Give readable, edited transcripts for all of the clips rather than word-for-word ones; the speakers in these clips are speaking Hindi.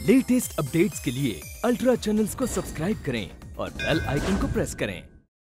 लेटेस्ट अपडेट्स के लिए अल्ट्रा चैनल्स को सब्सक्राइब करें और बेल आइकन को प्रेस करें।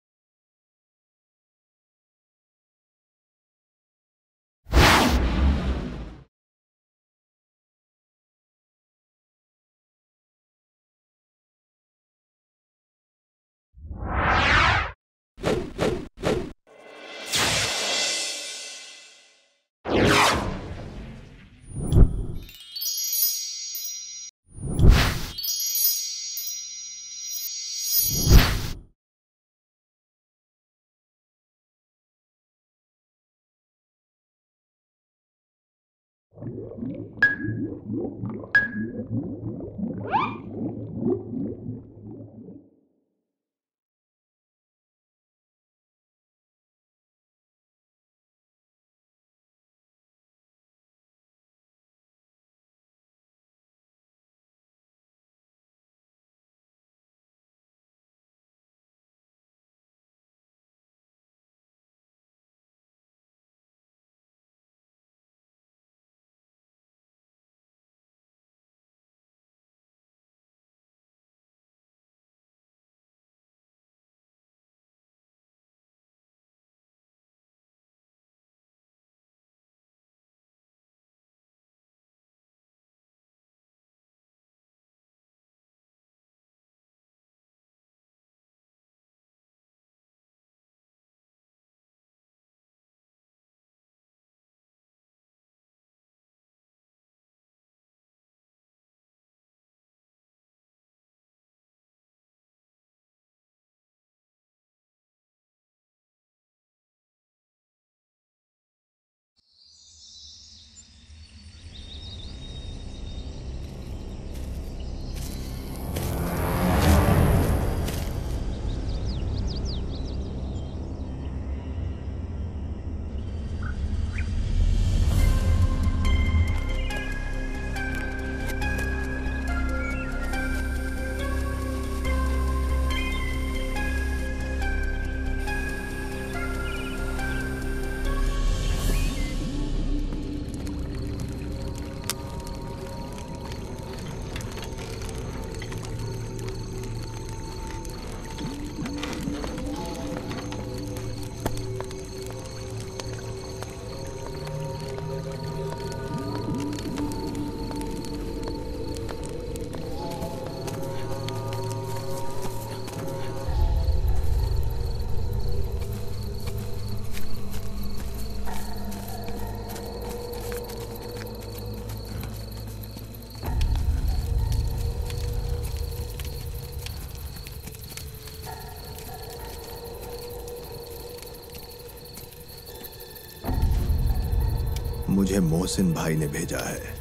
मुझे मोहसिन भाई ने भेजा है,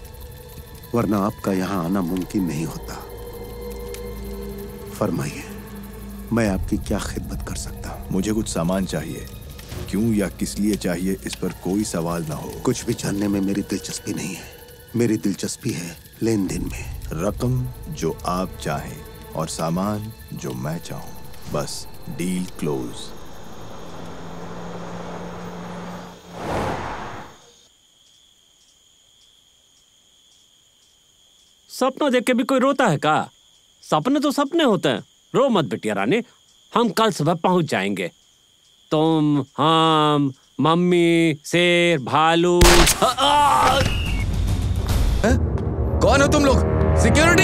वरना आपका यहाँ आना मुमकिन नहीं होता। फरमाइए, मैं आपकी क्या खिदमत कर सकता हूँ? मुझे कुछ सामान चाहिए। क्यों या किस लिए चाहिए, इस पर कोई सवाल ना हो। कुछ भी जानने में मेरी दिलचस्पी नहीं है। मेरी दिलचस्पी है लेन देन में। रकम जो आप चाहें और सामान जो मैं चाहूँ, बस डील क्लोज। सपना देख के भी कोई रोता है का? सपने तो सपने होते हैं। रो मत बेटिया रानी, हम कल सुबह पहुंच जाएंगे। तुम, हम, मम्मी, शेर, भालू। कौन हो तुम लोग? सिक्योरिटी!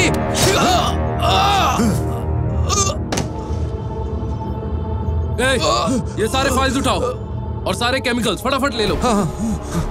ये सारे फाइल्स उठाओ और सारे केमिकल्स फटाफट ले लो। हाँ।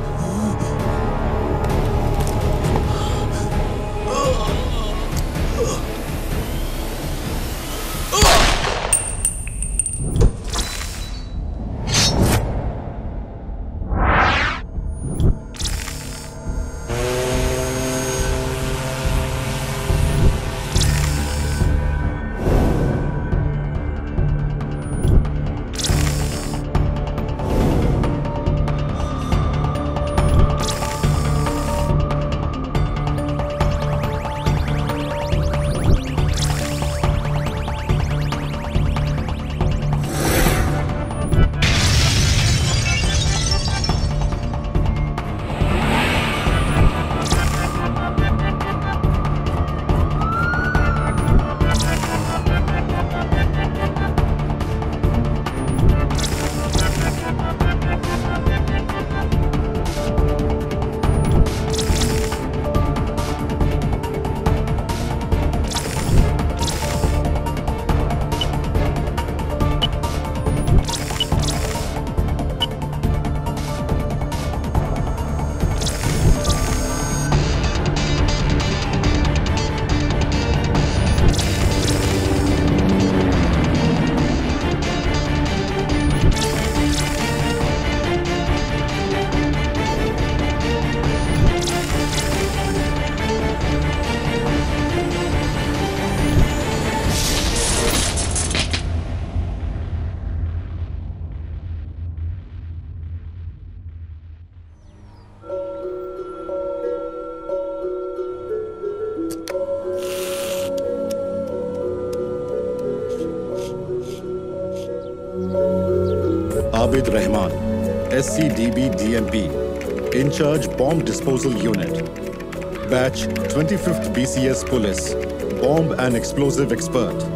Rahman, SCDB DMP, in charge Bomb Disposal Unit, Batch 25th BCS Police, Bomb and Explosive Expert.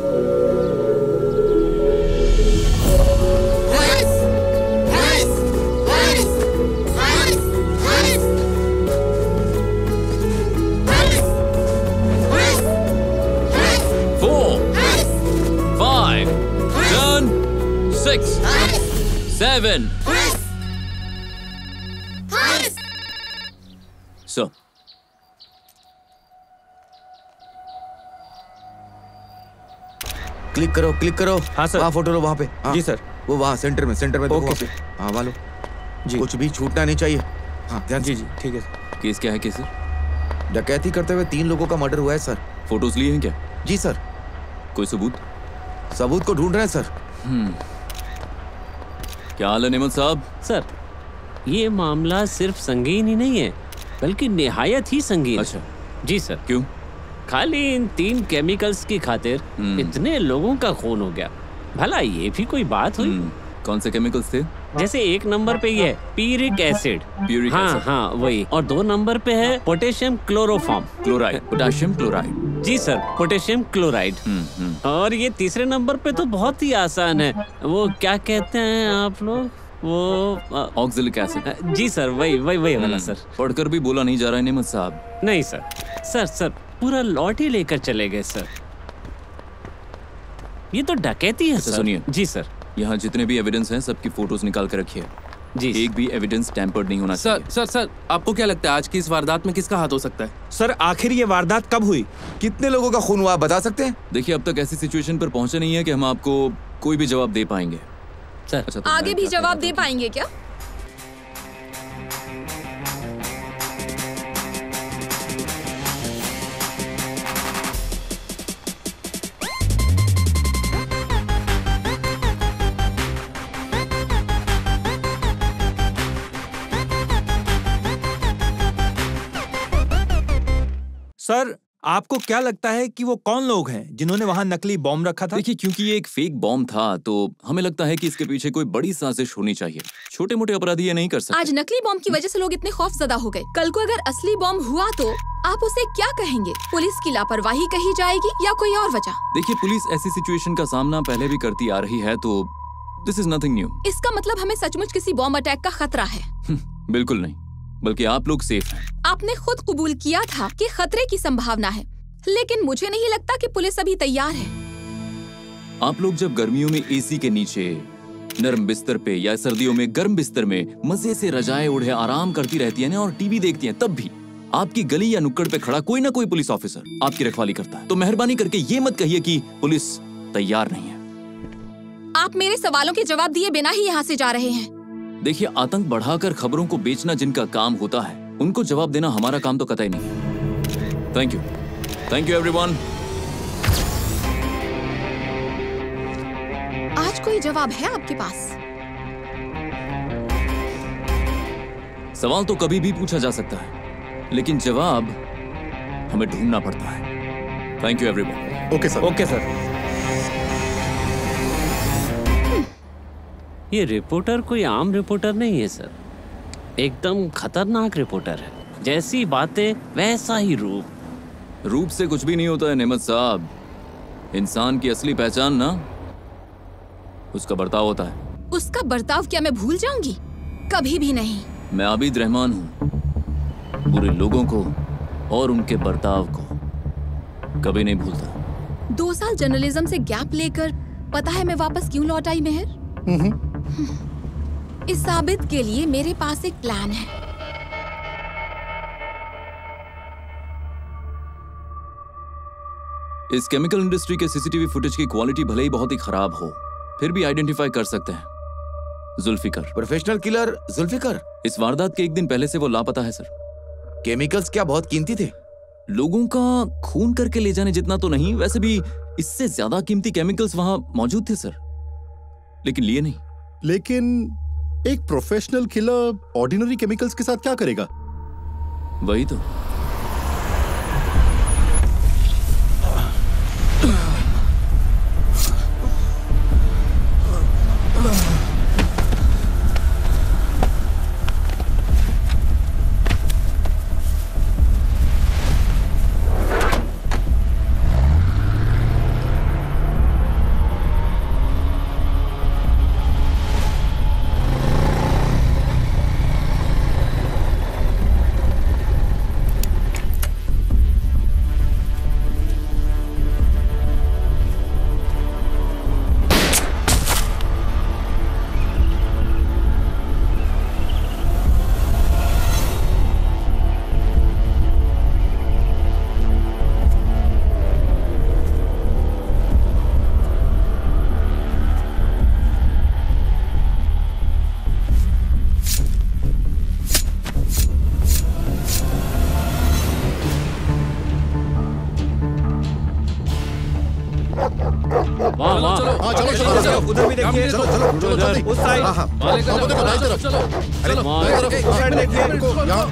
Seven. So. Click करो। हाँ सर। वहाँ फोटो लो, वहाँ पे। हाँ। जी सर। वो वहाँ सेंटर में देखो वहाँ पे। हाँ वालो। जी। कुछ भी छूटना नहीं चाहिए। हाँ ध्यान जी से। जी ठीक है सर। केस क्या है केस? डकैती करते हुए 3 लोगों का मर्डर हुआ है सर। फोटोज लिए हैं क्या? जी सर। कोई सबूत को ढूंढ रहे हैं सर। क्या हाल है नेमत साहब? सर, ये मामला सिर्फ संगीन ही नहीं है, बल्कि निहायत ही संगीन। अच्छा। जी सर। क्यों? खाली इन 3 केमिकल्स की खातिर इतने लोगों का खून हो गया। भला ये भी कोई बात हुई? कौन से केमिकल्स थे? जैसे 1 नंबर पे ये है पीरिक एसिड। प्यूरिक हाँ एसिड। हाँ वही। और 2 नंबर पे है पोटेशियम क्लोरोफॉर्म। Potassium chloride. जी सर, पोटेशियम क्लोराइड। और ये 3रे नंबर पे तो बहुत ही आसान है। वो क्या कहते हैं आप लोग? वो ऑक्सैलिक एसिड। जी सर, वही वाला सर। पढ़कर भी बोला नहीं जा रहा है नेमत साहब। नहीं सर पूरा लॉट ही लेकर चले गए सर। ये तो डकैती है सर। सुनिए। जी सर। यहाँ जितने भी एविडेंस हैं सबकी फोटोज निकाल कर रखिए। जी। एक भी एविडेंस टैम्पर्ड नहीं होना चाहिए। सर आपको क्या लगता है आज की इस वारदात में किसका हाथ हो सकता है? सर आखिर ये वारदात कब हुई? कितने लोगों का खून हुआ बता सकते हैं? देखिए अब तक ऐसी सिचुएशन पर पहुंचे नहीं है कि हम आपको कोई भी जवाब दे पाएंगे सर। अच्छा, तो आगे भी जवाब दे पाएंगे क्या? सर आपको क्या लगता है कि वो कौन लोग हैं जिन्होंने वहां नकली बॉम्ब रखा था? देखिए क्योंकि ये एक फेक बॉम्ब था तो हमें लगता है कि इसके पीछे कोई बड़ी साजिश होनी चाहिए। छोटे मोटे अपराधी ये नहीं कर सकते। आज नकली बॉम्ब की वजह से लोग इतने खौफजदा हो गए। कल को अगर असली बॉम्ब हुआ तो आप उसे क्या कहेंगे? पुलिस की लापरवाही कही जाएगी या कोई और वजह? देखिए पुलिस ऐसी सिचुएशन का सामना पहले भी करती आ रही है तो दिस इज नथिंग न्यू। इसका मतलब हमें सचमुच किसी बॉम्ब अटैक का खतरा है? बिल्कुल नहीं, बल्कि आप लोग सेफ हैं। आपने खुद कबूल किया था कि खतरे की संभावना है, लेकिन मुझे नहीं लगता कि पुलिस अभी तैयार है। आप लोग जब गर्मियों में एसी के नीचे नरम बिस्तर पे या सर्दियों में गर्म बिस्तर में मजे से रजाएं ओढ़े आराम करती रहती है ना और टीवी देखती हैं, तब भी आपकी गली या नुक्कड़ पे खड़ा कोई ना कोई पुलिस ऑफिसर आपकी रखवाली करता है। तो मेहरबानी करके ये मत कहिए कि पुलिस तैयार नहीं है। आप मेरे सवालों के जवाब दिए बिना ही यहाँ से जा रहे हैं। देखिए आतंक बढ़ाकर खबरों को बेचना जिनका काम होता है उनको जवाब देना हमारा काम तो कतई नहीं। Thank you everyone. आज कोई जवाब है आपके पास? सवाल तो कभी भी पूछा जा सकता है, लेकिन जवाब हमें ढूंढना पड़ता है। Thank you everyone. Okay sir. Okay sir. ये रिपोर्टर कोई आम रिपोर्टर नहीं है सर, एकदम खतरनाक रिपोर्टर है। जैसी बातें वैसा ही रूप। रूप से कुछ भी नहीं होता है नेमत साहब। इंसान की असली पहचान ना उसका बर्ताव होता है। उसका बर्ताव क्या मैं भूल जाऊंगी? कभी भी नहीं। मैं आबिद रहमान हूँ, बुरे लोगों को और उनके बर्ताव को कभी नहीं भूलता। 2 साल जर्नलिज्म से गैप लेकर पता है मैं वापस क्यों लौट आई मेहर? इस साबित के लिए मेरे पास एक प्लान है। इस केमिकल इंडस्ट्री के सीसीटीवी फुटेज की क्वालिटी भले ही बहुत ही खराब हो, फिर भी आइडेंटिफाई कर सकते हैं। Zulfikar, professional killer Zulfikar. इस वारदात के 1 दिन पहले से वो लापता है सर। केमिकल्स क्या बहुत कीमती थे? लोगों का खून करके ले जाने जितना तो नहीं, वैसे भी इससे ज्यादा कीमती केमिकल्स वहां मौजूद थे सर, लेकिन लिए नहीं। लेकिन एक प्रोफेशनल किलर ऑर्डिनरी केमिकल्स के साथ क्या करेगा? वही तो। उधर भी देखिए। चलो चलो चलो जल्दी। उस साइड। हाँ हाँ देखो दाई तरफ। चलो चलो दाई तरफ। उस साइड देखिए। यहाँ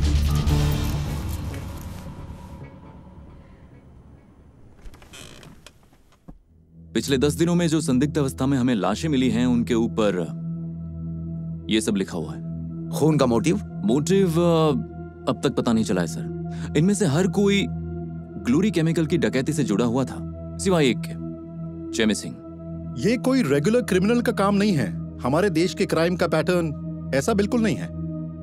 पिछले 10 दिनों में जो संदिग्ध अवस्था में हमें लाशें मिली हैं उनके ऊपर ये सब लिखा हुआ है। खून का मोटिव? मोटिव अब तक पता नहीं चला है सर। इनमें से हर कोई ग्लोरी केमिकल की डकैती से जुड़ा हुआ था सिवाय एक के, चेमी सिंह। ये कोई रेगुलर क्रिमिनल का काम नहीं है। हमारे देश के क्राइम का पैटर्न ऐसा बिल्कुल नहीं है।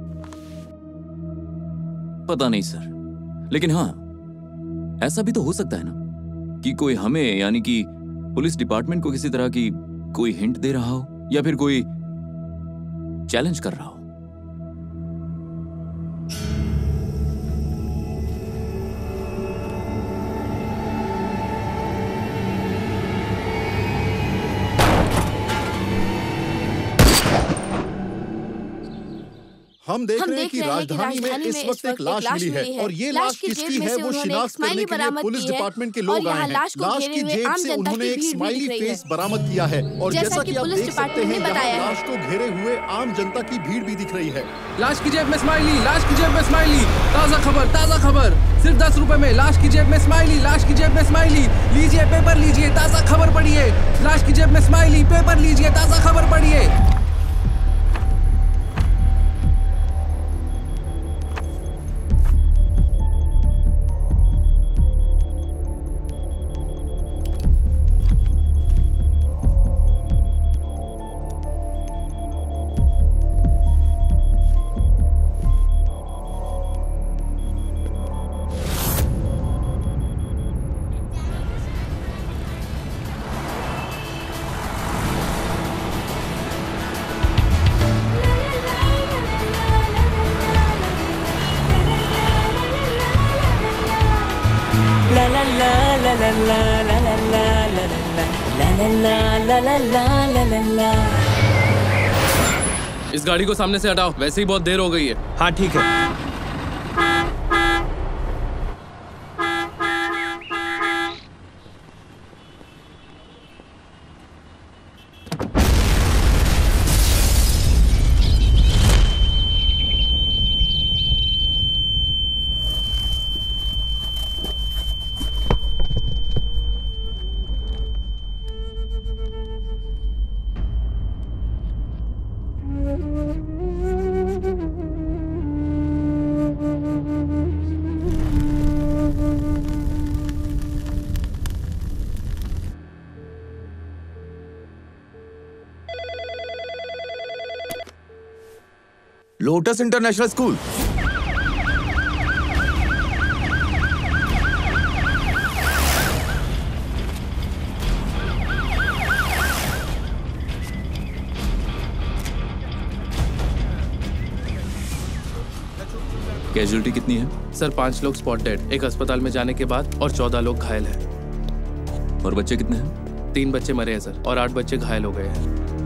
पता नहीं सर, लेकिन हाँ ऐसा भी तो हो सकता है ना कि कोई हमें यानी कि पुलिस डिपार्टमेंट को किसी तरह की कोई हिंट दे रहा हो या फिर कोई चैलेंज कर रहा हो। हम देख रहे हैं कि राजधानी में इस वक्त एक लाश मिली है और ये लाश किसकी है वो शिनाख्त करने के लिए पुलिस डिपार्टमेंट के लोग आए हैं। लाश की जेब से उन्होंने एक स्माइली फेस बरामद किया है और जैसा कि आप देख सकते हैं यहाँ लाश को घेरे हुए आम जनता की भीड़ भी दिख रही है। लाश की जेब में स्माइली, लाश की जेब में स्माइली। ताजा खबर सिर्फ 10 रुपए में। लाश की जेब में स्माइली, लाश की जेब में स्माइली। लीजिए पेपर लीजिए, ताजा खबर पढ़िए। लाश की जेब में स्माइली, पेपर लीजिए, ताजा खबर पढ़िए। इस गाड़ी को सामने से हटाओ, वैसे ही बहुत देर हो गई है। हाँ ठीक है। Lotus International school. कैजुअलिटी कितनी है? सर 5 लोग स्पॉट डेड, एक अस्पताल में जाने के बाद, और 14 लोग घायल हैं। और बच्चे कितने हैं? 3 बच्चे मरे हैं सर, और 8 बच्चे घायल हो गए हैं।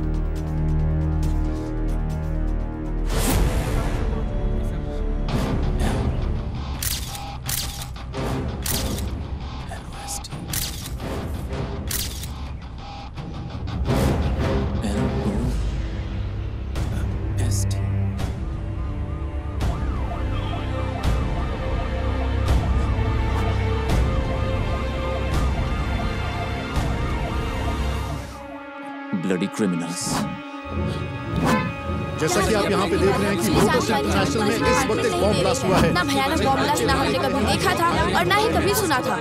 Bloody criminals. जैसा कि आप यहाँ पे देख रहे हैं कि लोटस इंटरनेशनल में इस वक्त एक बॉम्ब ब्लास्ट हुआ है। ना भयानक बॉम्ब ब्लास्ट ना हमने कभी देखा था और ना ही कभी सुना था।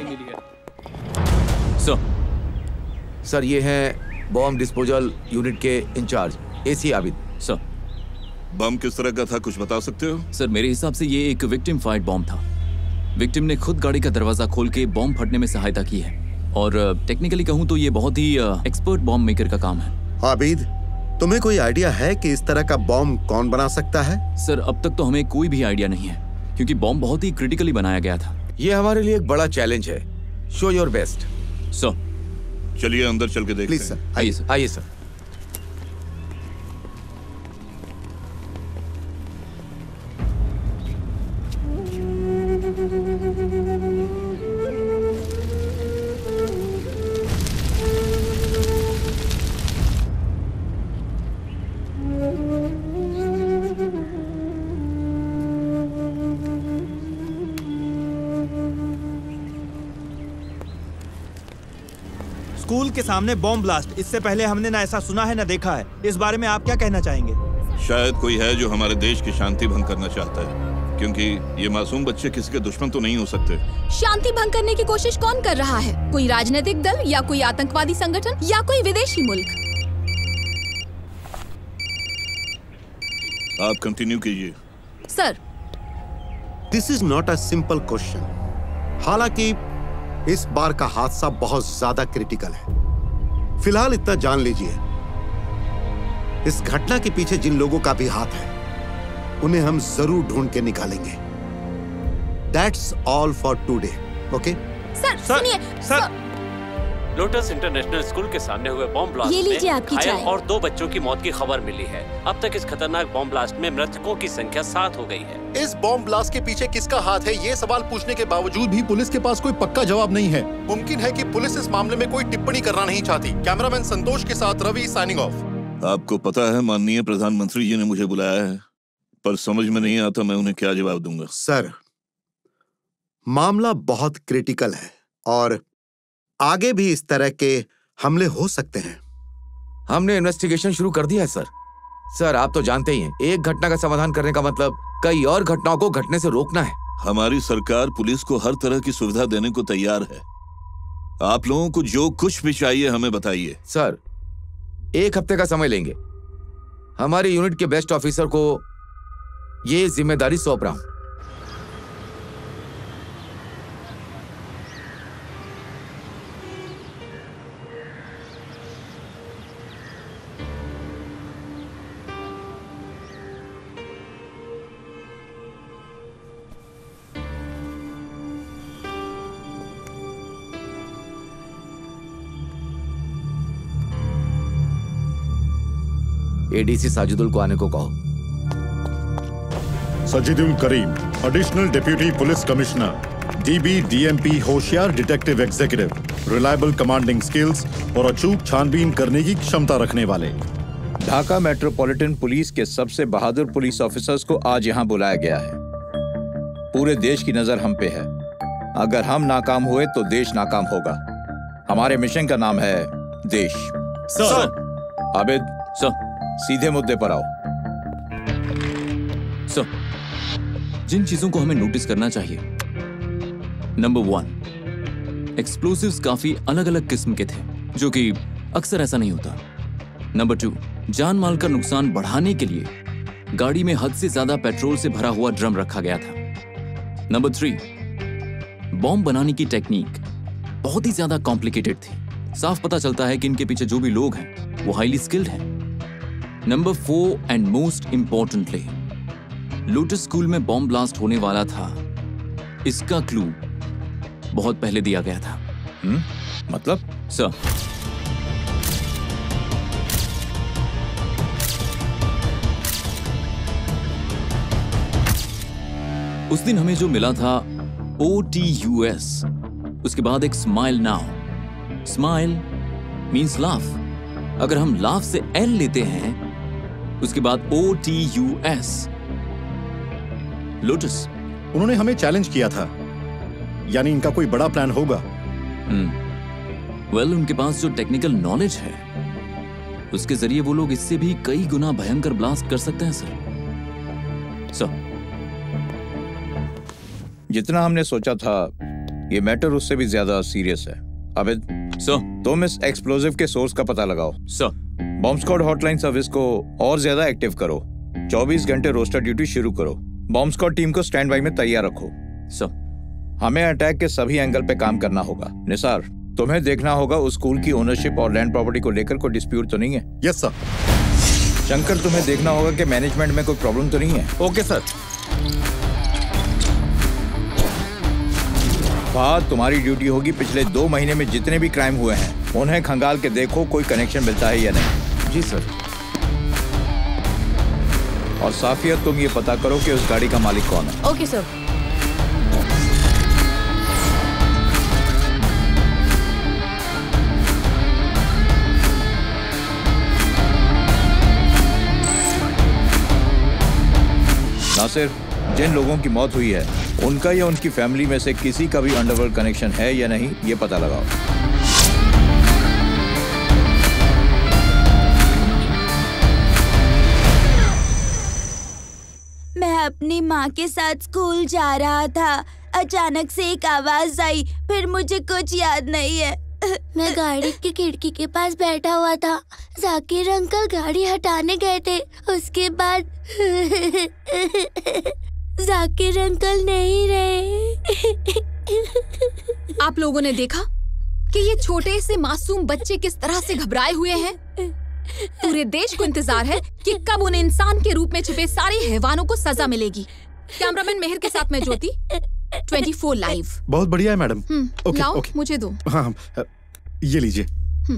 सर ये है बॉम्ब डिस्पोजल यूनिट के इंचार्ज एसी आबिद। सर बम किस तरह का था, कुछ बता सकते हो? सर मेरे हिसाब से ये एक विक्टिम फाइट बॉम्ब था। विक्टिम ने खुद गाड़ी का दरवाजा खोल के बॉम्ब फटने में सहायता की है और टेक्निकली कहूँ तो ये बहुत ही एक्सपर्ट बॉम्ब मेकर का काम है। आबिद, तुम्हें कोई आइडिया है कि इस तरह का बॉम्ब कौन बना सकता है? सर अब तक तो हमें कोई भी आइडिया नहीं है क्योंकि बॉम्ब बहुत ही क्रिटिकली बनाया गया था। ये हमारे लिए एक बड़ा चैलेंज है। Show your best. सर चलिए अंदर चल के देखते हैं। प्लीज सर, आइए सर। आइए सर। स्कूल के सामने बॉम्ब ब्लास्ट, इससे पहले हमने ना ऐसा सुना है ना देखा है। इस बारे में आप क्या कहना चाहेंगे? शायद कोई है जो हमारे देश की शांति भंग करना चाहता है, क्योंकि ये मासूम बच्चे किसी के दुश्मन तो नहीं हो सकते। शांति भंग करने की कोशिश कौन कर रहा है? कोई राजनीतिक दल या कोई आतंकवादी संगठन या कोई विदेशी मुल्क? आप कंटिन्यू कीजिए। Sir, this is not a simple question. हालांकि इस बार का हादसा बहुत ज्यादा क्रिटिकल है। फिलहाल इतना जान लीजिए, इस घटना के पीछे जिन लोगों का भी हाथ है उन्हें हम जरूर ढूंढ के निकालेंगे। That's all for today. Okay sir, सुनिए सर। लोटस इंटरनेशनल स्कूल के सामने हुए बॉम्ब ब्लास्ट ये लीजिए आपकी घायल चाय। और 2 बच्चों की मौत की खबर मिली है। अब तक इस खतरनाक बॉम्ब ब्लास्ट में मृतकों की संख्या 7 हो गई है। इस बॉम्ब ब्लास्ट के पीछे किसका हाथ है, ये सवाल पूछने के बावजूद भी पुलिस के पास कोई पक्का जवाब नहीं है। मुमकिन है कि पुलिस इस मामले में कोई टिप्पणी करना नहीं चाहती। कैमरामैन संतोष के साथ रवि, साइनिंग ऑफ। आपको पता है माननीय प्रधानमंत्री जी ने मुझे बुलाया है, पर समझ में नहीं आता मैं उन्हें क्या जवाब दूंगा। सर, मामला बहुत क्रिटिकल है और आगे भी इस तरह के हमले हो सकते हैं। हमने इन्वेस्टिगेशन शुरू कर दिया है सर। सर, आप तो जानते ही हैं, एक घटना का समाधान करने का मतलब कई और घटनाओं को घटने से रोकना है। हमारी सरकार पुलिस को हर तरह की सुविधा देने को तैयार है। आप लोगों को जो कुछ भी चाहिए हमें बताइए। सर, 1 हफ्ते का समय लेंगे। हमारे यूनिट के बेस्ट ऑफिसर को ये जिम्मेदारी सौंप रहा हूं। एडीसी साजिदुल को आने को कहो। Sajidul Karim, additional deputy police commissioner, DB DMP, होशियार detective executive, reliable commanding skills और अचूक छानबीन करने की क्षमता रखने वाले। ढाका मेट्रोपॉलिटन पुलिस के सबसे बहादुर पुलिस ऑफिसर्स को आज यहाँ बुलाया गया है। पूरे देश की नजर हम पे है। अगर हम नाकाम हुए तो देश नाकाम होगा। हमारे मिशन का नाम है देश। सर। आबिद सर, सीधे मुद्दे पर आओ। सर, जिन चीजों को हमें नोटिस करना चाहिए, नंबर 1, एक्सप्लोसिव्स काफी अलग अलग किस्म के थे, जो कि अक्सर ऐसा नहीं होता। नंबर 2, जान माल का नुकसान बढ़ाने के लिए गाड़ी में हद से ज्यादा पेट्रोल से भरा हुआ ड्रम रखा गया था। नंबर 3, बॉम्ब बनाने की टेक्निक बहुत ही ज्यादा कॉम्प्लिकेटेड थी। साफ पता चलता है कि इनके पीछे जो भी लोग हैं वो हाईली स्किल्ड हैं। Number 4 and most importantly, Lotus School में बॉम्ब ब्लास्ट होने वाला था, इसका क्लू बहुत पहले दिया गया था। मतलब? सर, उस दिन हमें जो मिला था OTUS, उसके बाद एक smile now. Smile means laugh. अगर हम लाफ से L लेते हैं, उसके बाद OTUS, लोटस। उन्होंने हमें चैलेंज किया था, यानी इनका कोई बड़ा प्लान होगा। वेल, उनके पास जो टेक्निकल नॉलेज है उसके जरिए वो लोग इससे भी कई गुना भयंकर ब्लास्ट कर सकते हैं सर। जितना हमने सोचा था ये मैटर उससे भी ज्यादा सीरियस है। आबिद सर, तुम इस एक्सप्लोजिव के सोर्स का पता लगाओ। Sir, bomb squad hotline service को और ज्यादा एक्टिव करो। 24 घंटे रोस्टर ड्यूटी शुरू करो। बॉम्ब स्क्वाड टीम को स्टैंड बाई में तैयार रखो। सर, हमें अटैक के सभी एंगल पे काम करना होगा। निसार, तुम्हें देखना होगा उस स्कूल की ओनरशिप और लैंड प्रॉपर्टी को लेकर कोई डिस्प्यूट तो नहीं है? Yes sir. शंकर, तुम्हें देखना होगा कि मैनेजमेंट में कोई प्रॉब्लम तो नहीं है? Okay sir. बात तुम्हारी ड्यूटी होगी पिछले 2 महीने में जितने भी क्राइम हुए हैं उन्हें खंगाल के देखो कोई कनेक्शन मिलता है या नहीं। जी सर। और साफिया, तुम ये पता करो कि उस गाड़ी का मालिक कौन है। Okay sir. नासिर, जिन लोगों की मौत हुई है उनका या उनकी फैमिली में से किसी का भी अंडरवर्ल्ड कनेक्शन है या नहीं, ये पता लगाओ। अपनी माँ के साथ स्कूल जा रहा था। अचानक से एक आवाज आई, फिर मुझे कुछ याद नहीं है। मैं गाड़ी की खिड़की के पास बैठा हुआ था। जाकिर अंकल गाड़ी हटाने गए थे। उसके बाद जाकिर अंकल नहीं रहे। आप लोगों ने देखा कि ये छोटे से मासूम बच्चे किस तरह से घबराए हुए हैं। पूरे देश को इंतजार है कि कब उन इंसान के रूप में छिपे सारे हैवानों को सजा मिलेगी। कैमरामैन मेहर के साथ मैं ज्योति, 24 लाइव। बहुत बढ़िया है मैडम। ओके, लाओ, ओके। मुझे दो। हाँ, ये लीजिए।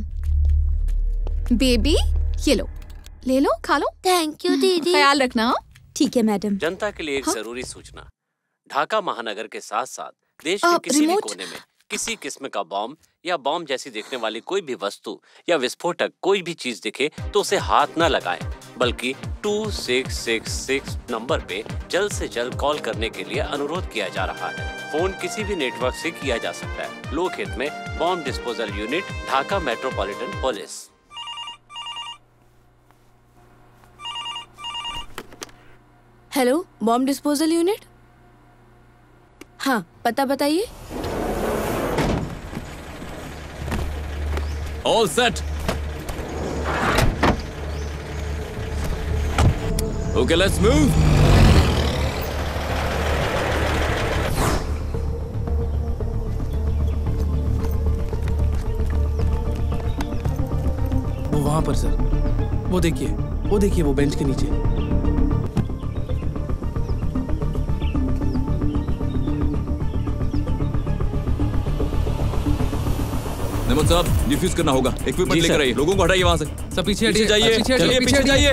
बेबी ये लो, ले लो, खा लो। थैंक यू दीदी। ख्याल रखना। ठीक है मैडम। जनता के लिए एक जरूरी सूचना। ढाका महानगर के साथ साथ देश के किसी भी कोने में किसी किस्म का बॉम्ब या बॉम्ब जैसी दिखने वाली कोई भी वस्तु या विस्फोटक कोई भी चीज दिखे तो उसे हाथ न लगाएं, बल्कि 2666 नंबर पे जल्द से जल्द कॉल करने के लिए अनुरोध किया जा रहा है। फोन किसी भी नेटवर्क से किया जा सकता है। लोकहित में bomb disposal unit, Dhaka metropolitan police. Hello, bomb disposal unit. हाँ, पता बताइए। All set. Okay, let's move. वो वहां पर सर, वो देखिए वो बेंच के नीचे। नमन साहब, डिफ्यूज करना होगा। इक्विपमेंट लेकर आइए। लोगों को हटाइए वहां से। सब पीछे जाइए। चलिए पीछे जाइए।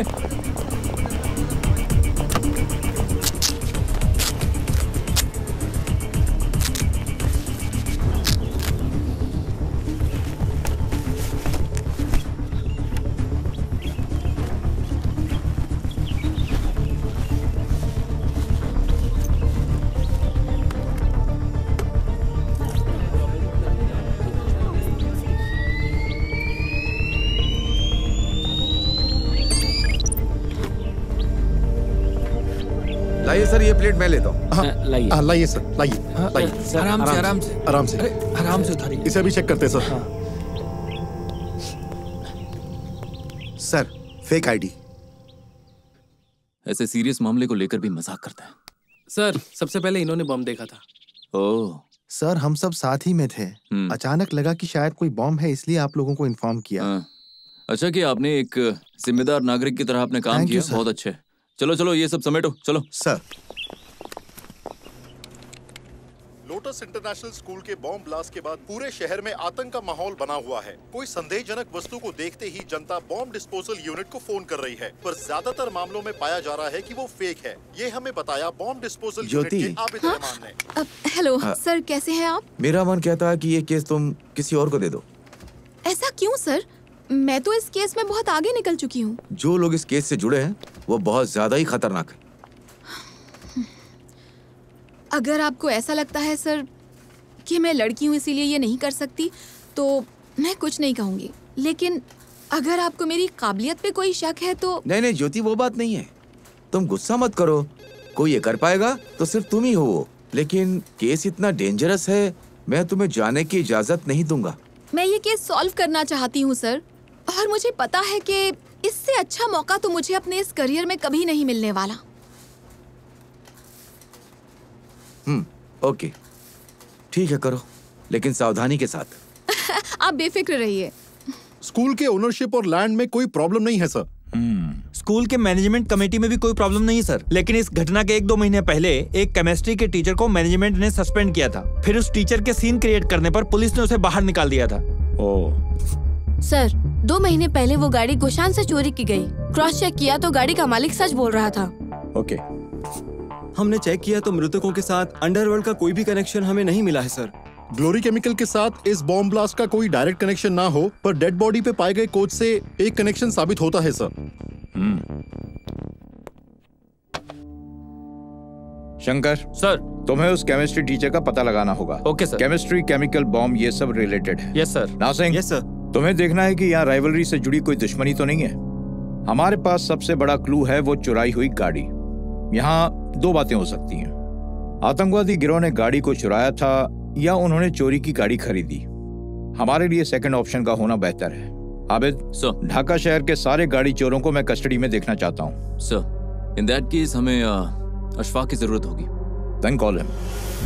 लाइए सर, ये प्लेट मैं लेता हूँ। लाइए सर, लाइए। आराम से उतारिए। इसे भी चेक करते हैं सर। Sir, fake ID. ऐसे सीरियस मामले को लेकर भी मजाक करता है। सर, सबसे पहले इन्होंने बम देखा था। ओह सर, हम सब साथ ही में थे। अचानक लगा कि शायद कोई बॉम्ब है, इसलिए आप लोगों को इन्फॉर्म किया। अच्छा कि आपने एक जिम्मेदार नागरिक की तरह आपने काम किया। बहुत अच्छे। चलो ये सब समेटो। चलो सर। लोटस इंटरनेशनल स्कूल के बॉम्ब ब्लास्ट के बाद पूरे शहर में आतंक का माहौल बना हुआ है। कोई संदेहजनक वस्तु को देखते ही जनता बॉम्ब डिस्पोजल यूनिट को फोन कर रही है, पर ज्यादातर मामलों में पाया जा रहा है कि वो फेक है। ये हमें बताया बॉम्ब डिस्पोजल यूनिट के आबिद रहमान ने। हेलो सर, कैसे हैं आप? मेरा मन कहता है कि ये केस तुम किसी और को दे दो। ऐसा क्यों सर? मैं तो इस केस में बहुत आगे निकल चुकी हूँ। जो लोग इस केस से जुड़े हैं वो बहुत ज्यादा ही खतरनाक है। अगर आपको ऐसा लगता है सर कि मैं लड़की हूँ इसीलिए ये नहीं कर सकती, तो मैं कुछ नहीं कहूँगी। लेकिन अगर आपको मेरी काबिलियत पे कोई शक है तो... नहीं ज्योति, वो बात नहीं है। तुम गुस्सा मत करो। कोई ये कर पाएगा तो सिर्फ तुम ही हो। लेकिन केस इतना डेंजरस है, मैं तुम्हें जाने की इजाजत नहीं दूंगा। मैं ये केस सॉल्व करना चाहती हूँ सर, और मुझे पता है कि इससे अच्छा मौका तो मुझे अपने इस करियर में कभी नहीं मिलने वाला। ओके, ठीक है, करो, लेकिन सावधानी के साथ। आप बेफिक्र रहिए। स्कूल के ओनरशिप और लैंड में कोई प्रॉब्लम नहीं है सर। स्कूल के मैनेजमेंट कमेटी में भी कोई प्रॉब्लम नहीं सर। लेकिन इस घटना के 1-2 महीने पहले एक केमिस्ट्री के टीचर को मैनेजमेंट ने सस्पेंड किया था। फिर उस टीचर के सीन क्रिएट करने पर पुलिस ने उसे बाहर निकाल दिया था। सर, 2 महीने पहले वो गाड़ी गोशान से चोरी की गई। क्रॉस चेक किया तो गाड़ी का मालिक सच बोल रहा था। ओके, हमने चेक किया तो मृतकों के साथ अंडरवर्ल्ड का कोई भी कनेक्शन हमें नहीं मिला है सर। ग्लोरी केमिकल के साथ इस बॉम्ब ब्लास्ट का कोई डायरेक्ट कनेक्शन ना हो, पर डेड बॉडी पे पाए गए कोच से एक कनेक्शन साबित होता है सर। शंकर सर, तुम्हें उस केमिस्ट्री टीचर का पता लगाना होगा। Okay sir. Chemistry, chemical, bomb, ये सब रिलेटेड है। Yes sir. Nothing. Yes sir. तुम्हें देखना है कि यहाँ राइवलरी से जुड़ी कोई दुश्मनी तो नहीं है। हमारे पास सबसे बड़ा क्लू है वो चुराई हुई गाड़ी। यहाँ दो बातें हो सकती हैं। आतंकवादी गिरोह ने गाड़ी को चुराया था या उन्होंने चोरी की गाड़ी खरीदी। हमारे लिए सेकंड ऑप्शन का होना बेहतर है। आबिद, ढाका शहर के सारे गाड़ी चोरों को मैं कस्टडी में देखना चाहता हूँ। सर, इन दैट केस हमें अशफाक की जरूरत होगी। Then call him.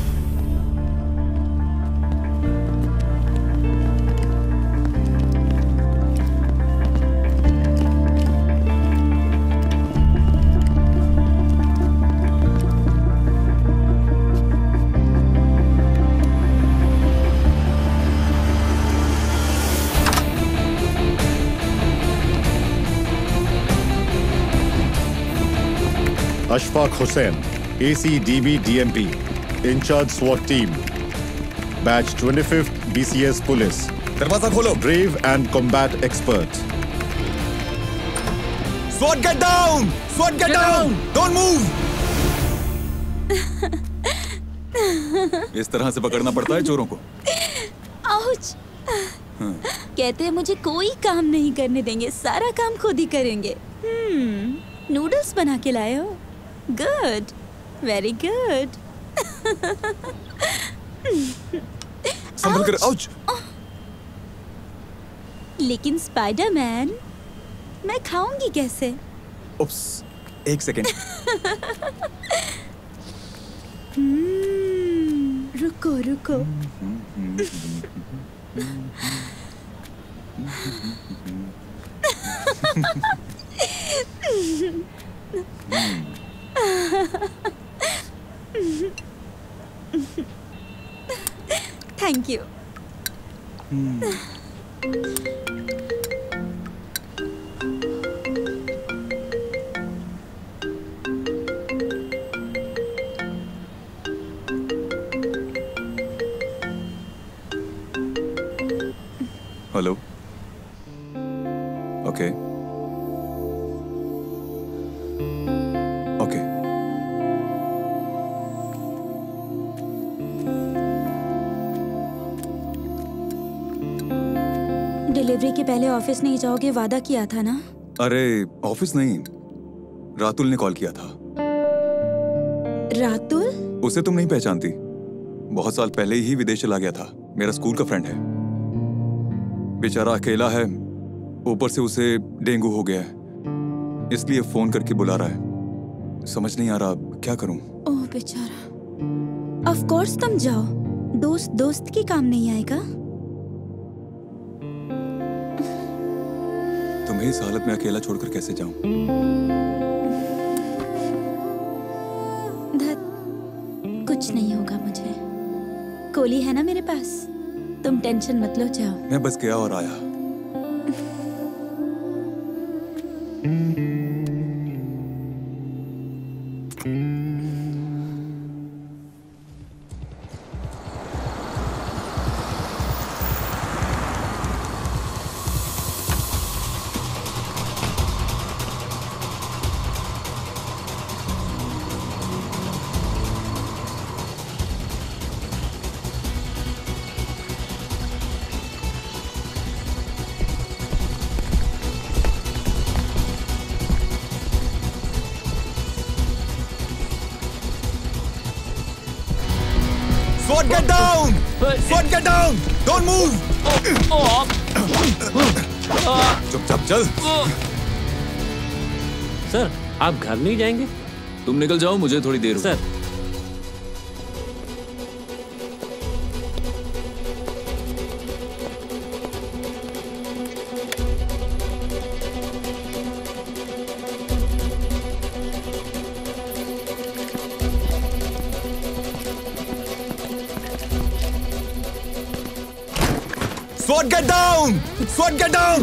Ashfaq Hussain, ACDB DMP, Incharge SWAT Team, Batch 25th BCS Police. दरवाजा खोलो। Brave and Combat Expert. SWAT get down! SWAT get down! Don't move! इस तरह से पकड़ना पड़ता है चोरों को। आउच! कहते हैं मुझे कोई काम नहीं करने देंगे, सारा काम खुद ही करेंगे। नूडल्स बना के लाए हो? Good, very good. संभल कर, आउच! लेकिन स्पाइडरमैन, मैं खाऊंगी कैसे? उप्स, एक सेकेंड। रुको रुको। Thank you. Hello. Okay. Okay. Delivery के पहले ऑफिस नहीं जाओगे, वादा किया था ना? अरे ऑफिस नहीं, रातुल ने कॉल किया था। रातुल? उसे तुम नहीं पहचानती, बहुत साल पहले ही विदेश चला गया था। मेरा स्कूल का फ्रेंड है, बेचारा अकेला है, ऊपर से उसे डेंगू हो गया है, इसलिए फोन करके बुला रहा है। समझ नहीं आ रहा क्या करूं। ओह बेचारा। ऑफ कोर्स तुम जाओ, दोस्त दोस्त के काम नहीं आएगा। तुम्हें इस हालत में अकेला छोड़कर कैसे जाऊं? कुछ नहीं होगा मुझे, कोली है ना मेरे पास, तुम टेंशन मत लो, जाओ। मैं बस गया और आया। SWAT get down! SWAT get down! Don't move! चुपचाप चल। सर, आप घर नहीं जाएंगे? तुम निकल जाओ, मुझे थोड़ी देर हो। Sir, SWAT get down! SWAT get down!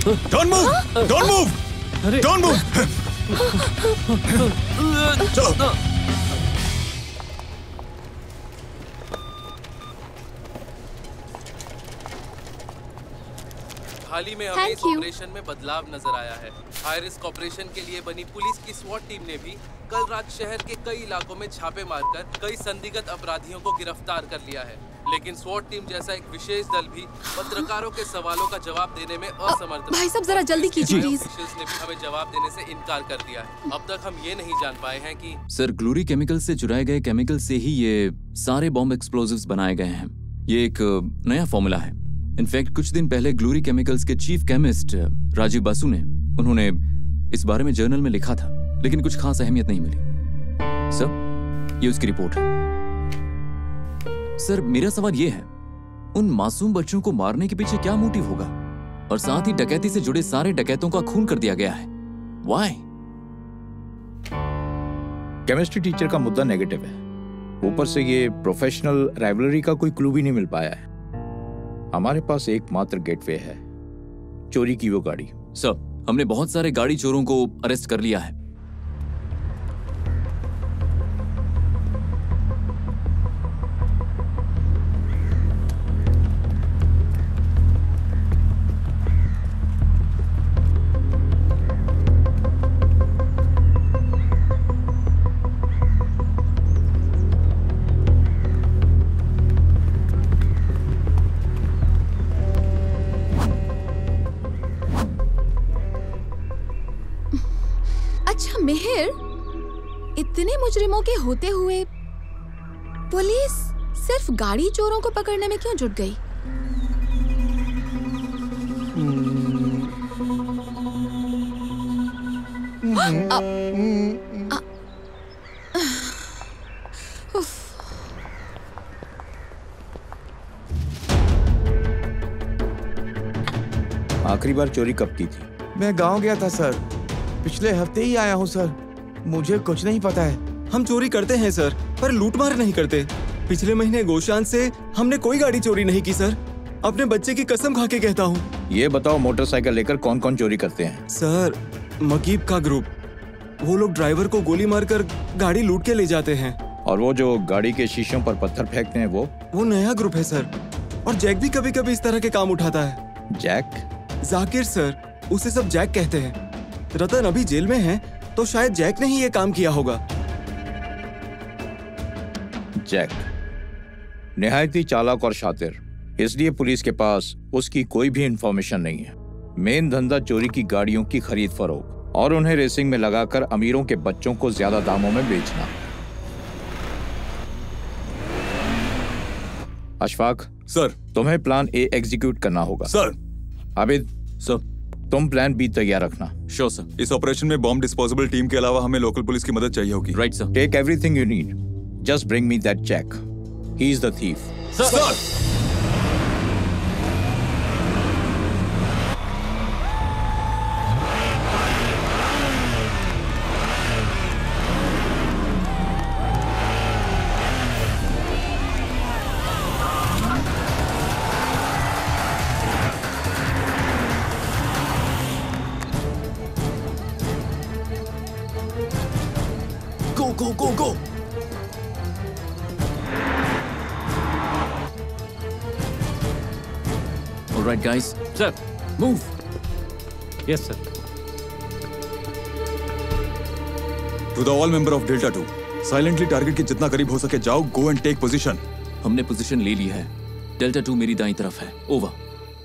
Don't move! Don't move! Don't move! चलो। हाल ही में हमें इस ऑपरेशन में बदलाव नजर आया है। हाई रिस्क ऑपरेशन के लिए बनी पुलिस की स्वॉट टीम ने भी कल रात शहर के कई इलाकों में छापे मारकर कई संदिग्ध अपराधियों को गिरफ्तार कर लिया है। लेकिन स्वॉट टीम जैसा एक विशेष दल भी पत्रकारों के सवालों का जवाब देने में असमर्थ। भाई साहब जरा जल्दी कीजिए प्लीज। ऑफिशियल्स ने भी हमें जवाब देने से इनकार कर दिया है। अब तक हम ये नहीं जान पाए हैं कि सर ग्लूरी केमिकल से चुराए गए केमिकल से ही ये सारे बॉम्ब एक्सप्लोजिव्स बनाए गए हैं। ये एक नया फॉर्मूला है। इनफैक्ट कुछ दिन पहले ग्लूरी केमिकल्स के चीफ केमिस्ट राजीव बासु ने उन्होंने इस बारे में जर्नल में लिखा था, लेकिन कुछ खास अहमियत नहीं मिली। सर ये उसकी रिपोर्ट है। सर मेरा सवाल ये है, उन मासूम बच्चों को मारने के पीछे क्या मोटिव होगा? और साथ ही डकैती से जुड़े सारे डकैतों का खून कर दिया गया है। व्हाई? केमिस्ट्री टीचर का मुद्दा नेगेटिव है, ऊपर से ये प्रोफेशनल राइवलरी का कोई क्लू भी नहीं मिल पाया है। हमारे पास एकमात्र गेटवे है, चोरी की वो गाड़ी। सर हमने बहुत सारे गाड़ी चोरों को अरेस्ट कर लिया है। मेहर, इतने मुजरिमों के होते हुए पुलिस सिर्फ गाड़ी चोरों को पकड़ने में क्यों जुट गई? आखिरी बार चोरी कब की थी? मैं गांव गया था सर, पिछले हफ्ते ही आया हूँ सर। मुझे कुछ नहीं पता है। हम चोरी करते हैं सर, पर लूटमार नहीं करते। पिछले महीने गोशान से हमने कोई गाड़ी चोरी नहीं की सर। अपने बच्चे की कसम खा के कहता हूँ। ये बताओ मोटरसाइकिल लेकर कौन कौन चोरी करते हैं? सर मकीब का ग्रुप, वो लोग ड्राइवर को गोली मारकर गाड़ी लूट के ले जाते हैं। और वो जो गाड़ी के शीशों पर पत्थर फेंकते हैं वो नया ग्रुप है सर। और जैक भी कभी कभी इस तरह के काम उठाता है। जैक? जाकिर सर, उसे सब जैक कहते हैं। रतन अभी जेल में है तो शायद जैक ने ही ये काम किया होगा। जैक निहायत ही चालाक और शातिर, इसलिए पुलिस के पास उसकी कोई भी इंफॉर्मेशन नहीं है। मेन धंधा चोरी की गाड़ियों की खरीद फरोख्त और उन्हें रेसिंग में लगाकर अमीरों के बच्चों को ज्यादा दामों में बेचना। अशफाक सर, तुम्हें प्लान ए एग्जीक्यूट करना होगा। सर। आबिद सर, तुम प्लान बी तैयार रखना। Sure sir. इस ऑपरेशन में बॉम्ब डिस्पोजेबल टीम के अलावा हमें लोकल पुलिस की मदद चाहिए होगी। Right sir. Take everything you need, just bring me that Jack, he is the thief. Sir. Go! All right, guys. Sir, move. Yes, sir. To the all member of Delta 2, silently target के जितना करीब हो सके जाओ। Go and take position. हमने पोजीशन ले ली है। डेल्टा 2 मेरी दाईं तरफ है। ओवर।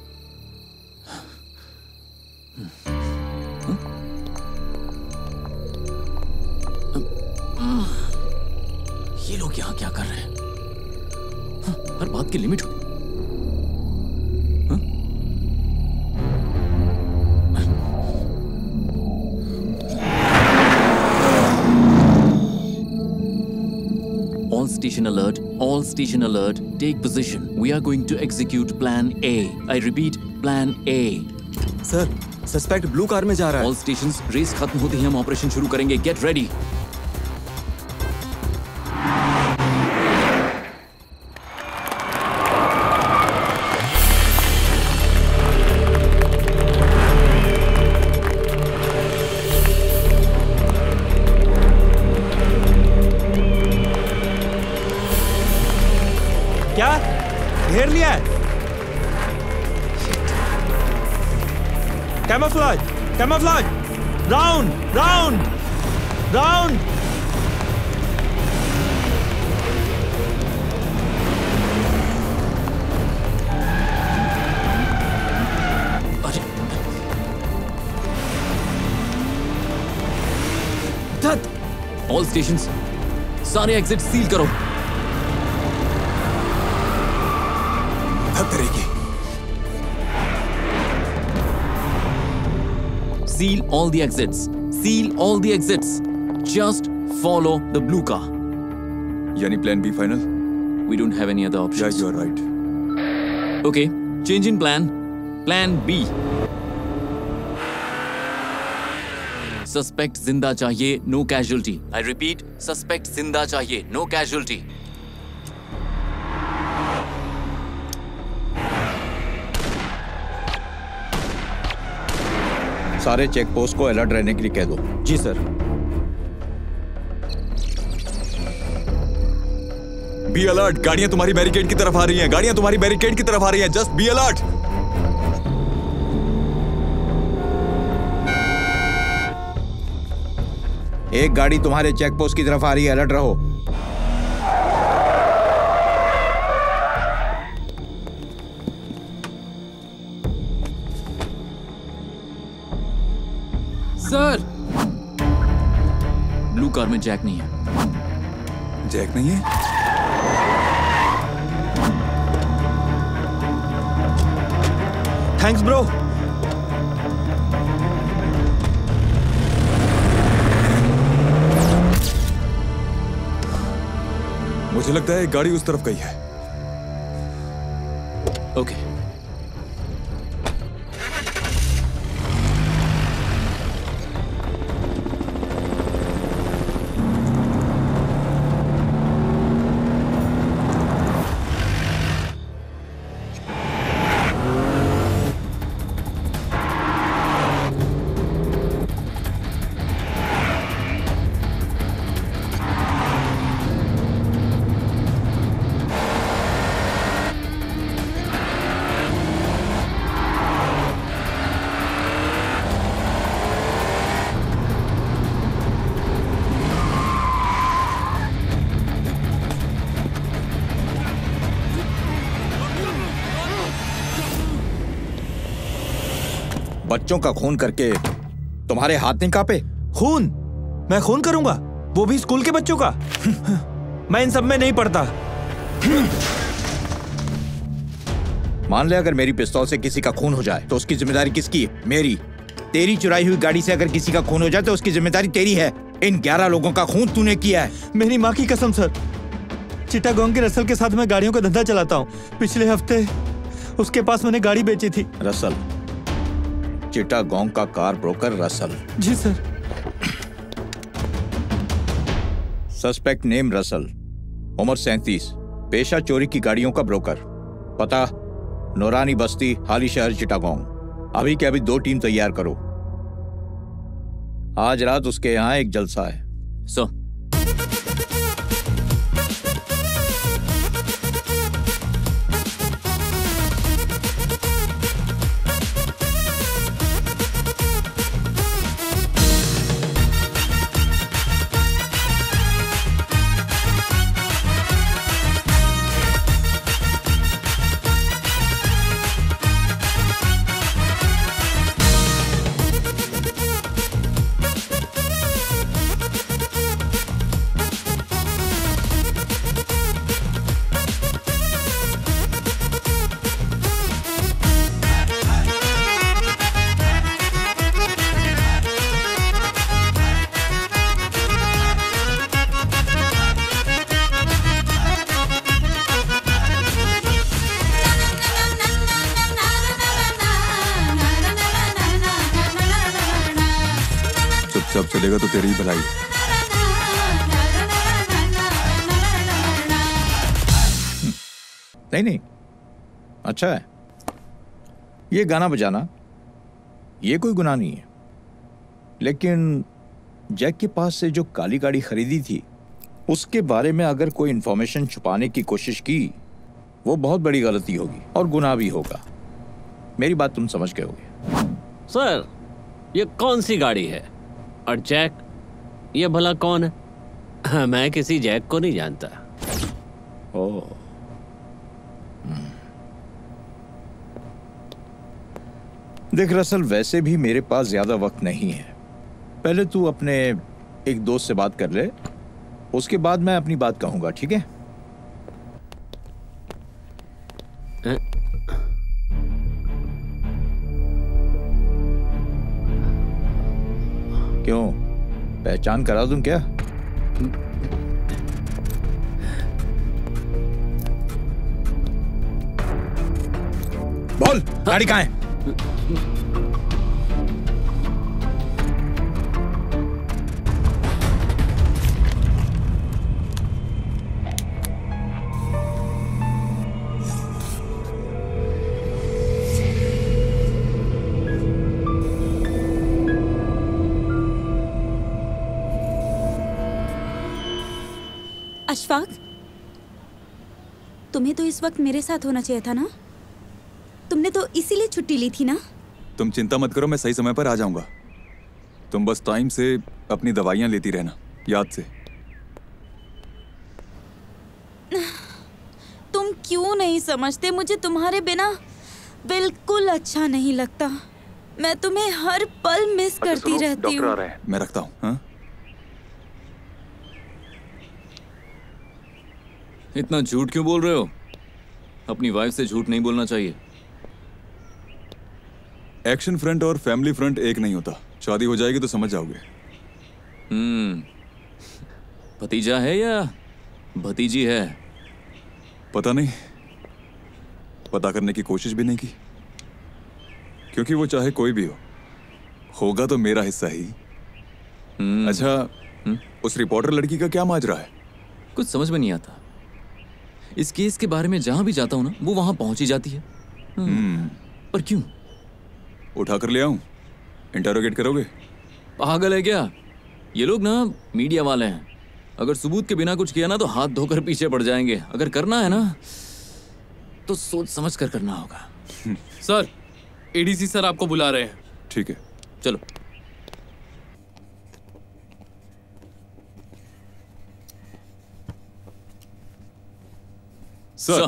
ये लोग यहाँ क्या कर रहे हैं? हर बात की लिमिट होती। All station alert, all station alert, take position. We are going to execute plan A. I repeat, plan A. Sir, suspect blue car में जा रहा है। All stations, रेस खत्म होते ही हम ऑपरेशन शुरू करेंगे। Get ready. घेर लिया है। Camouflage, camouflage, round, round, round. All stations, सारे एग्जिट सील करो। Seal all the exits. Seal all the exits. Just follow the blue car. यानी plan B final? We don't have any other options. Yeah, you are right. Okay, change in plan. Plan B. Suspect जिंदा चाहिए, no casualty. I repeat, suspect जिंदा चाहिए, no casualty. सारे चेक पोस्ट को अलर्ट रहने के लिए कह दो। जी सर। बी अलर्ट, गाड़ियां तुम्हारी बैरिकेड की तरफ आ रही हैं, गाड़ियां तुम्हारी बैरिकेड की तरफ आ रही हैं, जस्ट बी अलर्ट। एक गाड़ी तुम्हारे चेक पोस्ट की तरफ आ रही है, अलर्ट रहो। सर, ब्लू कार में जैक नहीं है। जैक नहीं है? Thanks bro. मुझे लगता है गाड़ी उस तरफ गई है। ओके। बच्चों का खून करके तुम्हारे हाथ नहीं कांपे? खून? मैं खून करूंगा? वो भी स्कूल के बच्चों का? मैं इन सब में नहीं पड़ता। मान ले अगर मेरी पिस्तौल से किसी का खून हो जाए तो उसकी जिम्मेदारी किसकी है? मेरी। तेरी चुराई हुई गाड़ी से अगर किसी का खून हो जाए तो उसकी जिम्मेदारी तेरी है। इन 11 लोगों का खून तूने किया है। मेरी माँ की कसम सर, चिटागोंग के रसल के साथ मैं गाड़ियों का धंधा चलाता हूँ। पिछले हफ्ते उसके पास मैंने गाड़ी बेची थी। रसल? चिटागोंग का कार ब्रोकर रसल? जी सर। सस्पेक्ट नेम रसल, उम्र 37, पेशा चोरी की गाड़ियों का ब्रोकर, पता नूरानी बस्ती, हाली शहर, चिटागोंग। अभी के अभी 2 टीम तैयार करो। आज रात उसके यहाँ एक जलसा है। सब चलेगा तो तेरी ही भलाई। नहीं, अच्छा है। ये गाना बजाना ये कोई गुनाह नहीं है, लेकिन जैक के पास से जो काली गाड़ी खरीदी थी उसके बारे में अगर कोई इंफॉर्मेशन छुपाने की कोशिश की वो बहुत बड़ी गलती होगी और गुनाह भी होगा। मेरी बात तुम समझ गए होगे। सर, ये कौन सी गाड़ी है? और जैक, ये भला कौन है? मैं किसी जैक को नहीं जानता। ओह, देख रसल, वैसे भी मेरे पास ज्यादा वक्त नहीं है। पहले तू अपने एक दोस्त से बात कर ले, उसके बाद मैं अपनी बात कहूंगा, ठीक है? क्यों, पहचान करा दूं क्या? बोल, गाड़ी कहाँ है? अशफाक, तुम्हें तो इस वक्त मेरे साथ होना चाहिए था ना? तुमने तो इसीलिए छुट्टी ली थी ना? तुम चिंता मत करो, मैं सही समय पर आ जाऊंगा। तुम बस टाइम से अपनी दवाइयां लेती रहना, याद से। तुम क्यों नहीं समझते? मुझे तुम्हारे बिना बिल्कुल अच्छा नहीं लगता। मैं तुम्हें हर पल मिस करती रहती हूँ। मैं रखता हूँ। हाँ? इतना झूठ क्यों बोल रहे हो? अपनी वाइफ से झूठ नहीं बोलना चाहिए। एक्शन फ्रंट और फैमिली फ्रंट एक नहीं होता। शादी हो जाएगी तो समझ जाओगे। भतीजा है या भतीजी है? पता नहीं, पता करने की कोशिश भी नहीं की, क्योंकि वो चाहे कोई भी हो, होगा तो मेरा हिस्सा ही। अच्छा, उस रिपोर्टर लड़की का क्या माजरा है? कुछ समझ में नहीं आता। इस केस के बारे में जहां भी जाता हूं ना, वो वहां पहुंच ही जाती है। पर क्यों? उठा कर ले आऊं? इंटरोगेट करोगे? पागल है क्या? ये लोग ना मीडिया वाले हैं। अगर सबूत के बिना कुछ किया ना तो हाथ धोकर पीछे पड़ जाएंगे। अगर करना है ना तो सोच समझ कर करना होगा। सर, एडीसी सर आपको बुला रहे हैं। ठीक है, चलो। सर,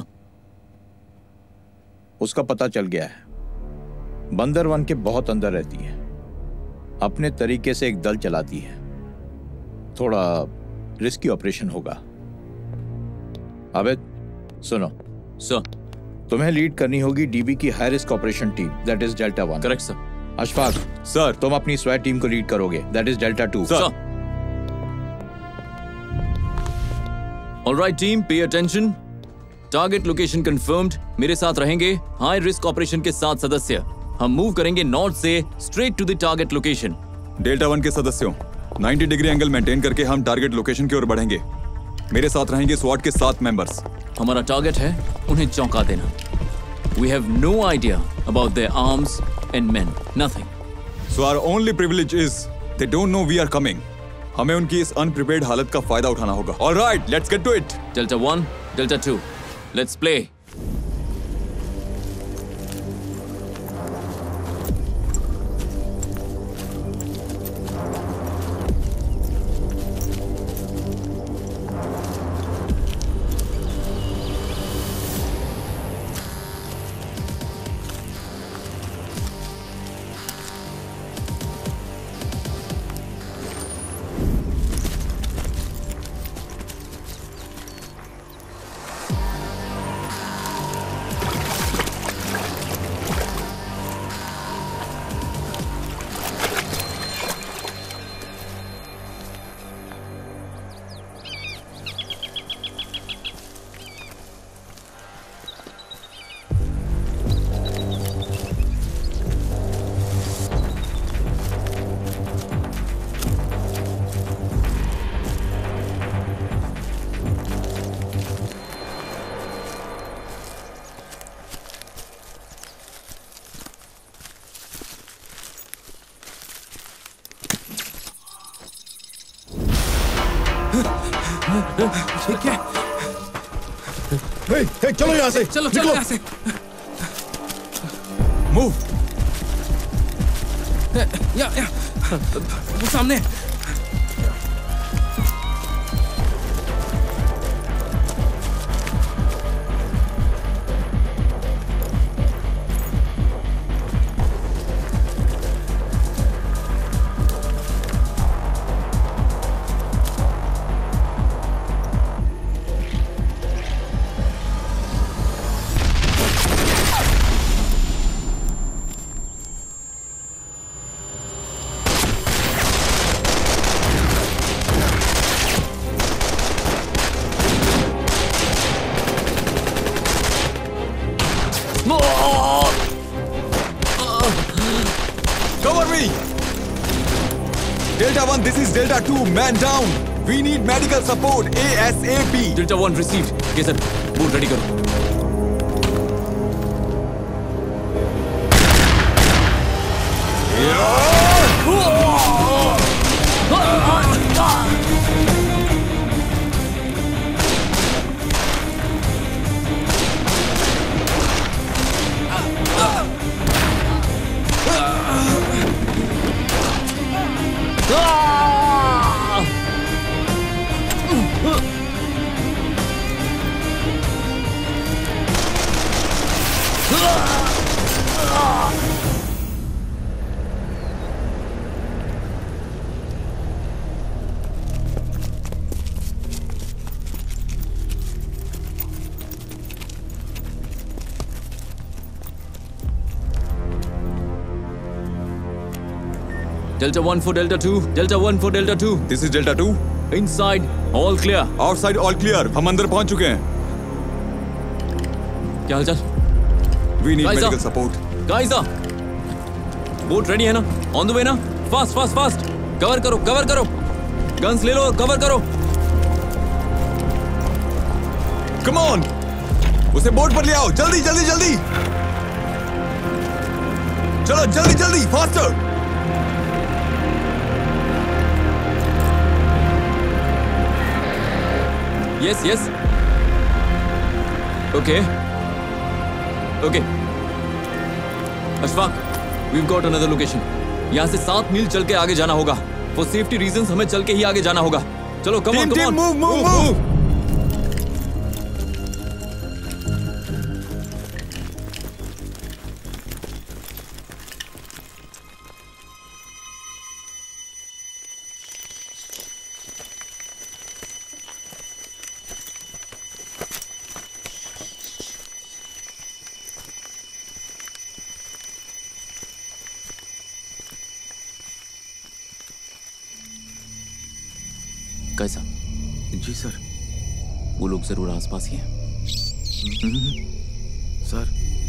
उसका पता चल गया है। बंदर वन के बहुत अंदर रहती है, अपने तरीके से एक दल चलाती है। थोड़ा रिस्की ऑपरेशन होगा। अबे सुनो सर, तुम्हें लीड करनी होगी डीबी की high risk operation team, that is delta 1। Correct sir. Ashfaq sir, तुम अपनी स्वैट टीम को लीड करोगे, that is delta 2। Sir. Alright team, pay attention. Target location confirmed. मेरे साथ रहेंगे हाई रिस्क ऑपरेशन के 7 सदस्य। हम मूव करेंगे नॉर्थ से straight to the target location. Delta 1 के सदस्यों, 90 डिग्री एंगल मेंटेन करके हम टारगेट लोकेशन की ओर बढ़ेंगे। मेरे साथ रहेंगे स्वॉट के 7 मेंबर्स। हमारा टारगेट है उन्हें चौंका देना। We have no idea about their arms and men. Nothing. So our only privilege is they don't know we are coming. हमें उनकी इस अनप्रिपेयर्ड हालत का फायदा उठाना होगा। All right, let's get to it. Delta 1, Delta 2. Let's play. ठीक है, चलो यहाँ से, चलो चलो यहाँ से। मूव। या वो सामने। Cover me! Delta 1, this is Delta 2, man down. We need medical support ASAP. Delta 1 received. Okay sir, boat ready करो. Delta 1 for Delta 2. Delta 1 for Delta 2. This is Delta 2. Inside, all clear. Outside, all clear. हम अंदर पहुंच चुके हैं. क्या हालचाल? We need medical support. Guys, boat ready है ना? On the way ना? Fast, fast, fast. Cover करो, cover करो. Guns ले लो, cover करो. Come on. उसे बोट पर ले आओ. जल्दी, जल्दी, जल्दी. चलो, जल्दी, जल्दी. Faster. Yes, yes. Okay. Okay. Ashfaq, we've got another location. यहाँ से 7 मील चल के आगे जाना होगा. For safety reasons हमें चल के ही आगे जाना होगा. चलो, come on, come on. Move, move, move. कैसा? जी सर। वो लोग जरूर आसपास ही हैं। सर।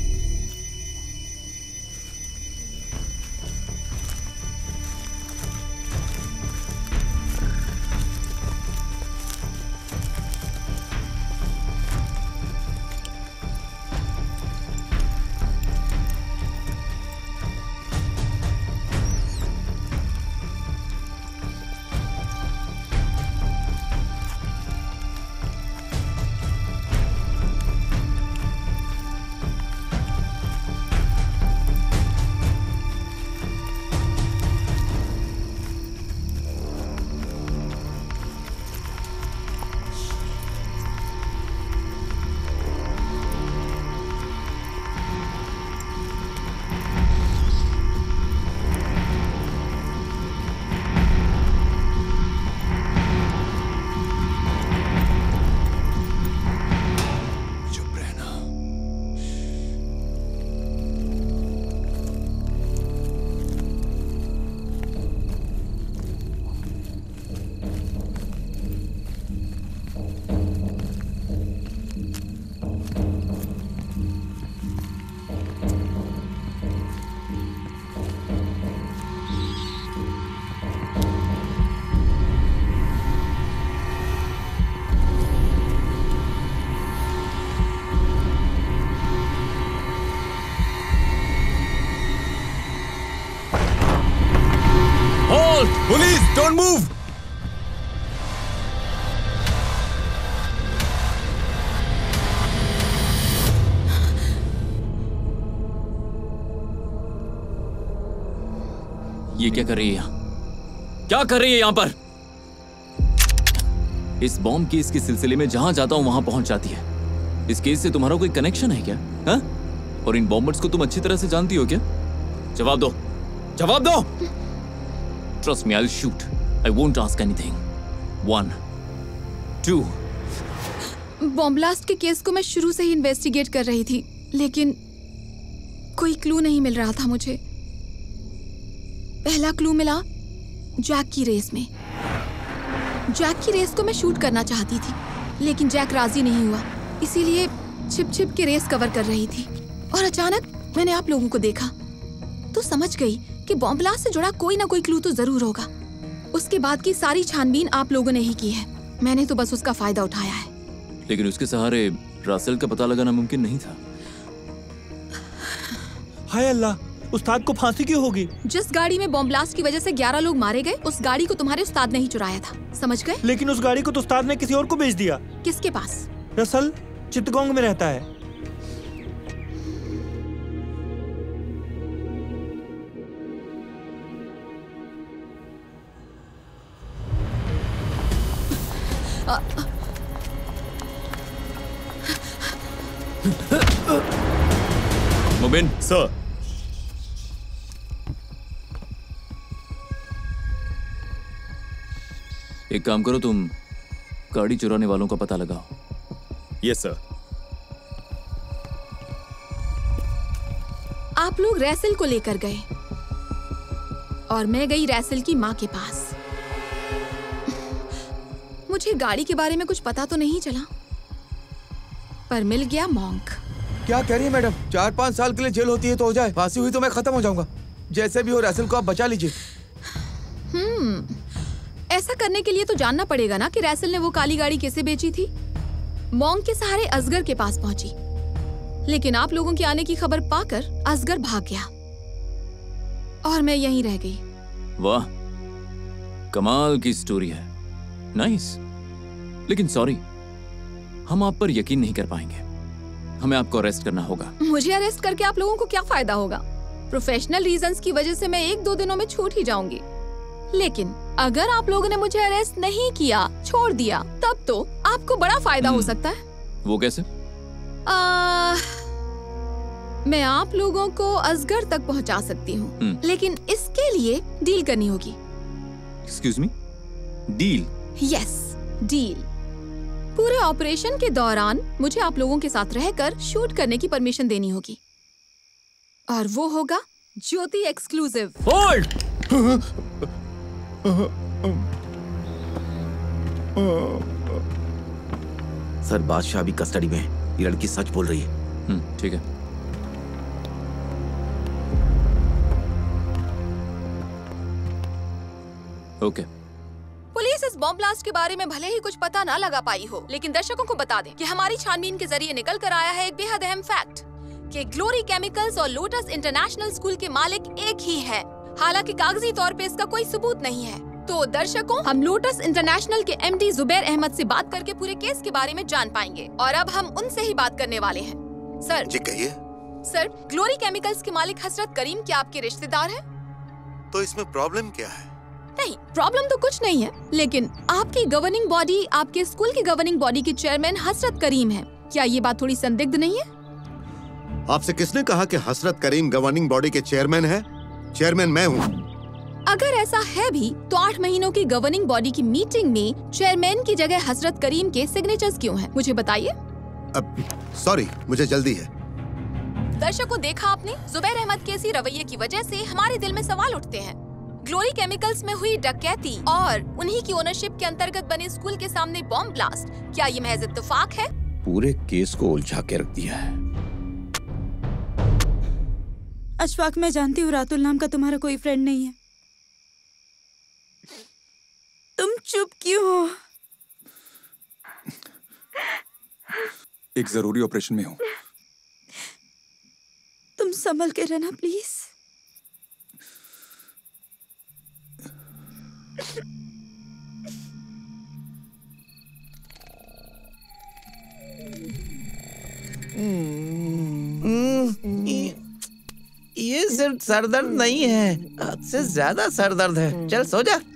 Police, don't move! ये क्या कर रही है यहाँ? क्या कर रही है यहाँ पर? इस बॉम्ब केस के सिलसिले में जहां जाता हूं वहां पहुंच जाती है। इस केस से तुम्हारा कोई कनेक्शन है क्या? हाँ? और इन बॉम्बर्स को तुम अच्छी तरह से जानती हो क्या? जवाब दो, जवाब दो। Trust me, I will shoot. I won't ask anything. 1 2 bomb blast के केस को मैं शुरू से ही इन्वेस्टिगेट कर रही थी, लेकिन कोई क्लू नहीं मिल रहा था मुझे। पहला क्लू मिला जैक की रेस में। जैक की रेस को मैं शूट करना चाहती थी, लेकिन जैक राजी नहीं हुआ, इसीलिए छिप छिप के रेस कवर कर रही थी। और अचानक मैंने आप लोगों को देखा तो समझ गई कि बॉम्ब ब्लास्ट से जुड़ा कोई ना कोई क्लू तो जरूर होगा। उसके बाद की सारी छानबीन आप लोगों ने ही की है, मैंने तो बस उसका फायदा उठाया है। लेकिन उसके सहारे रासेल का पता लगाना मुमकिन नहीं था। हाय अल्लाह, उस्ताद को फांसी क्यों होगी? जिस गाड़ी में बॉम्ब ब्लास्ट की वजह से 11 लोग मारे गए, उस गाड़ी को तुम्हारे उस्ताद ने ही चुराया था, समझ गए? लेकिन उस गाड़ी को तो उस्ताद ने किसी और को बेच दिया। किसके पास? रसल चित्तगोंग में रहता है। मोबिन सर। एक काम करो, तुम गाड़ी चुराने वालों का पता लगाओ। Yes sir. आप लोग रैसल को लेकर गए और मैं गई रैसल की माँ के पास। मुझे गाड़ी के बारे में कुछ पता तो नहीं चला, पर मिल गया मॉन्क। क्या कह रही है मैडम? 4-5 साल के लिए जेल होती है तो हो जाए, फांसी हुई तो मैं खत्म हो जाऊंगा। जैसे भी हो रैसल को आप बचा लीजिए। ऐसा करने के लिए तो जानना पड़ेगा ना कि रैसल ने वो काली गाड़ी कैसे बेची थी। मॉन्क के सहारे असगर के पास पहुंची, लेकिन आप लोगों के आने की खबर पाकर असगर भाग गया और मैं यहीं रह गई। वाह, कमाल की स्टोरी है। नाइस। लेकिन सॉरी, हम आप पर यकीन नहीं कर पाएंगे। हमें आपको अरेस्ट करना होगा। मुझे अरेस्ट करके आप लोगों को क्या फायदा होगा? प्रोफेशनल रीजंस की वजह से मैं 1-2 दिनों में छूट ही जाऊंगी, लेकिन अगर आप लोगों ने मुझे अरेस्ट नहीं किया, छोड़ दिया, तब तो आपको बड़ा फायदा हो सकता है। वो कैसे? मैं आप लोगों को असगर तक पहुंचा सकती हूँ, लेकिन इसके लिए डील करनी होगी। Excuse me? Deal? Yes, deal. पूरे ऑपरेशन के दौरान मुझे आप लोगों के साथ रहकर शूट करने की परमिशन देनी होगी, और वो होगा ज्योति एक्सक्लूसिव। होल्ड! सर, बादशाह अभी कस्टडी में है। ये लड़की सच बोल रही है। ठीक है। ओके। पुलिस इस बॉम्ब ब्लास्ट के बारे में भले ही कुछ पता ना लगा पाई हो, लेकिन दर्शकों को बता दें कि हमारी छानबीन के जरिए निकल कर आया है एक बेहद अहम फैक्ट कि ग्लोरी केमिकल्स और लोटस इंटरनेशनल स्कूल के मालिक एक ही है। हालांकि कागजी तौर पे इसका कोई सबूत नहीं है। तो दर्शकों, हम लोटस इंटरनेशनल के एमडी जुबैर अहमद से बात करके पूरे केस के बारे में जान पाएंगे, और अब हम उनसे ही बात करने वाले हैं। सर जी कहिए। सर, ग्लोरी केमिकल्स के मालिक हसरत करीम क्या आपके रिश्तेदार हैं? तो इसमें प्रॉब्लम क्या है? नहीं, प्रॉब्लम तो कुछ नहीं है, लेकिन आपकी गवर्निंग बॉडी, आपके स्कूल की गवर्निंग बॉडी के चेयरमैन हसरत करीम है। क्या ये बात थोड़ी संदिग्ध नहीं है? आपसे किसने कहा कि हसरत करीम गवर्निंग बॉडी के चेयरमैन है? चेयरमैन मैं हूँ। अगर ऐसा है भी तो 8 महीनों की गवर्निंग बॉडी की मीटिंग में चेयरमैन की जगह हसरत करीम के सिग्नेचर्स क्यों हैं? मुझे बताइए। सॉरी, मुझे जल्दी है। दर्शकों, देखा आपने, जुबैर अहमद के इसी रवैये की वजह से हमारे दिल में सवाल उठते हैं। ग्लोरी केमिकल्स में हुई डकैती और उन्हीं की ओनरशिप के अंतर्गत बने स्कूल के सामने बॉम्ब ब्लास्ट, क्या ये महज इत्तेफाक है? पूरे केस को उलझा के रख दिया है। अशफाक, मैं जानती हूँ रातुल नाम का तुम्हारा कोई फ्रेंड नहीं है। तुम चुप क्यों हो? एक जरूरी ऑपरेशन में हूँ। तुम संभल के रहना प्लीज। ये सिर्फ सर दर्द नहीं है, हद से ज्यादा सर दर्द है। चल सो जा।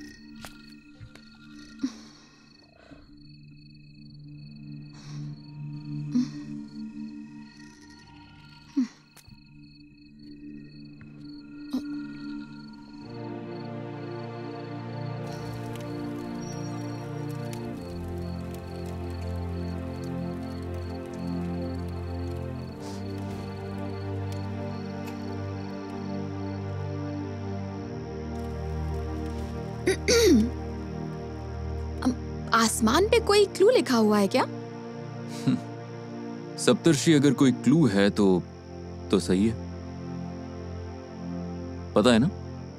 आसमान पे कोई क्लू लिखा हुआ है क्या? सप्तर्षि, अगर कोई क्लू है तो सही है। पता है ना,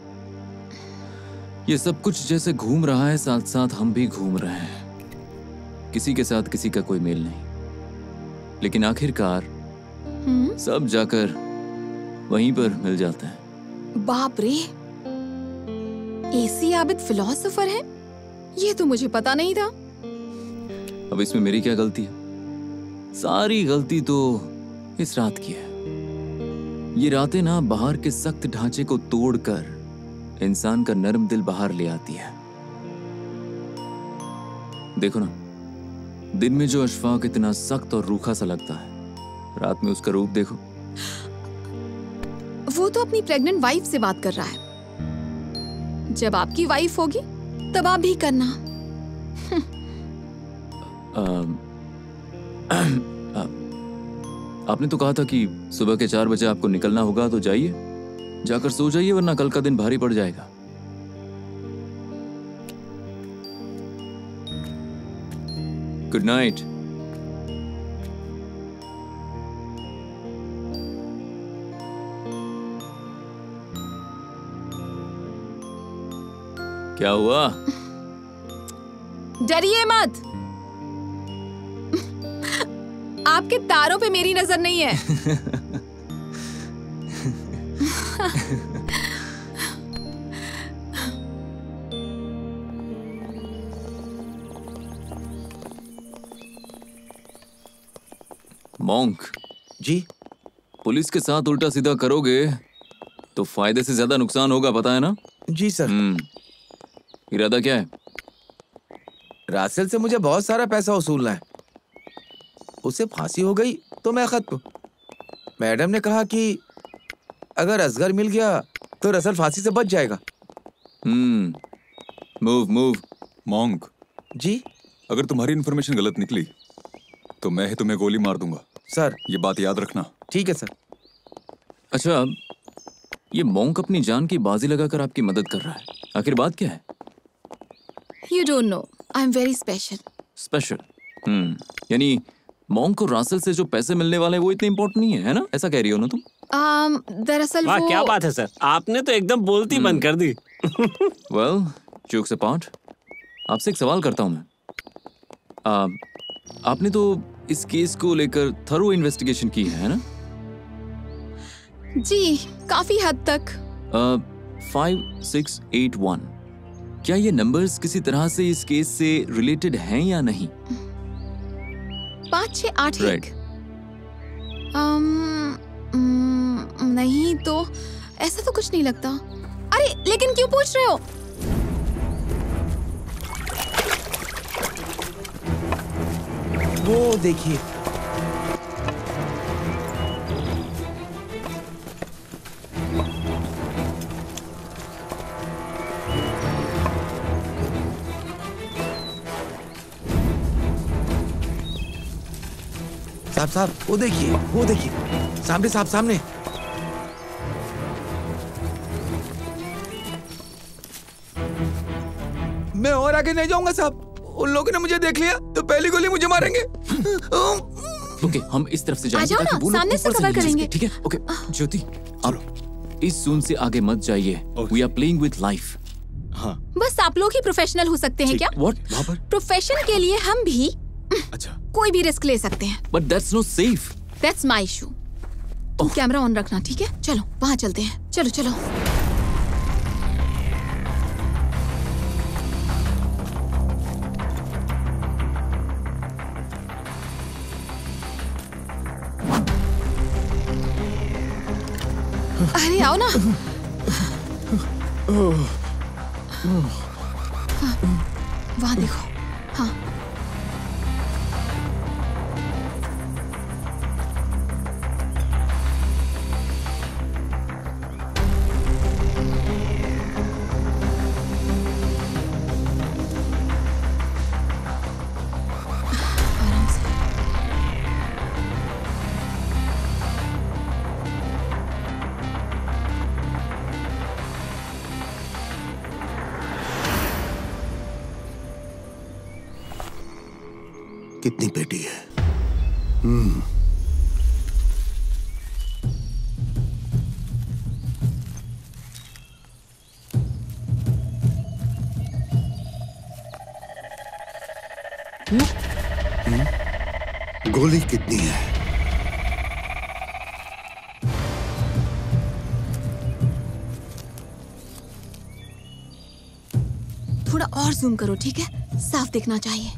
ये सब कुछ जैसे घूम रहा है, साथ साथ हम भी घूम रहे हैं। किसी के साथ किसी का कोई मेल नहीं, लेकिन आखिरकार सब जाकर वहीं पर मिल जाते हैं। बाप रे, एसी आबिद फिलोसोफर है? ये तो मुझे पता नहीं था। अब इसमें मेरी क्या गलती है? सारी गलती तो इस रात की है। ये रातें ना बाहर के सख्त ढांचे को तोड़कर इंसान का नरम दिल बाहर ले आती है। देखो ना, दिन में जो अशफाक इतना सख्त और रूखा सा लगता है, रात में उसका रूप देखो। वो तो अपनी प्रेग्नेंट वाइफ से बात कर रहा है। जब आपकी वाइफ होगी तब आप भी करना। आपने तो कहा था कि सुबह के 4 बजे आपको निकलना होगा, तो जाइए, जाकर सो जाइए, वरना कल का दिन भारी पड़ जाएगा। Good night. क्या हुआ? डरिए मत, आपके तारों पे मेरी नजर नहीं है। मॉन्क जी, पुलिस के साथ उल्टा सीधा करोगे तो फायदे से ज्यादा नुकसान होगा, पता है ना? जी सर। इरादा क्या है? रासेल से मुझे बहुत सारा पैसा वसूलना है। उसे फांसी हो गई तो मैं खत्म। मैडम ने कहा कि अगर असगर मिल गया तो रसल फांसी से बच जाएगा। मूव। मॉन्क जी, अगर तुम्हारी इन्फॉर्मेशन गलत निकली तो मैं ही तुम्हें गोली मार दूंगा। सर, ये बात याद रखना। ठीक है सर। अच्छा, ये मॉन्क अपनी जान की बाजी लगाकर आपकी मदद कर रहा है, आखिर बात क्या है? You don't know. I'm very special. Special? यानी मॉन्क और रासेल से जो पैसे मिलने वाले हैं वो इतने इम्पोर्टेंट नहीं है ना? ऐसा कह रही हो ना तुम? दरअसल वाह, वो... क्या बात है सर, आपने तो एकदम बोलती बंद कर दी। Well, jokes apart, आपसे एक सवाल करता हूँ मैं। आपने तो इस केस को लेकर थरो इन्वेस्टिगेशन की है ना? जी, काफी हद तक। 5681, क्या ये नंबर्स किसी तरह से इस केस से रिलेटेड हैं या नहीं? 5681 नहीं तो ऐसा तो कुछ नहीं लगता। अरे लेकिन क्यों पूछ रहे हो? वो देखिए, साहब, वो देखिए, सामने साहब, सामने। मैं और आगे नहीं जाऊंगा साहब, उन लोगों ने मुझे देख लिया तो पहली गोली मुझे मारेंगे। ओके, हम इस तरफ से जाएंगे ताकि वो लोग सामने से ऊपर कवर नहीं करेंगे। ठीक है? ओके, ज्योति, आप इस जोन से आगे मत जाइए। We are playing with life. हाँ, बस आप लोग ही प्रोफेशनल हो सकते हैं क्या? व्हाट? वहाँ पर प्रोफेशन के लिए हम भी अच्छा कोई भी रिस्क ले सकते हैं। But that's not safe. That's my issue. तुम कैमरा ऑन रखना, ठीक है? चलो वहाँ चलते हैं। चलो चलो। अरे आओ ना। वहाँ देखो। हाँ कितनी पेटी है? गोली कितनी है? थोड़ा और जूम करो, ठीक है? साफ दिखना चाहिए।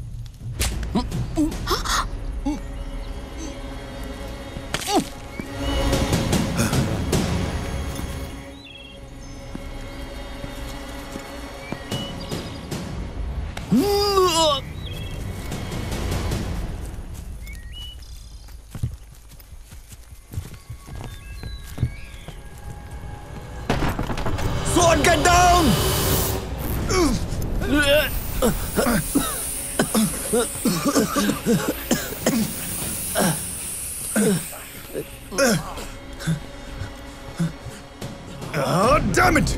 Sword, get down! Oh, damn it!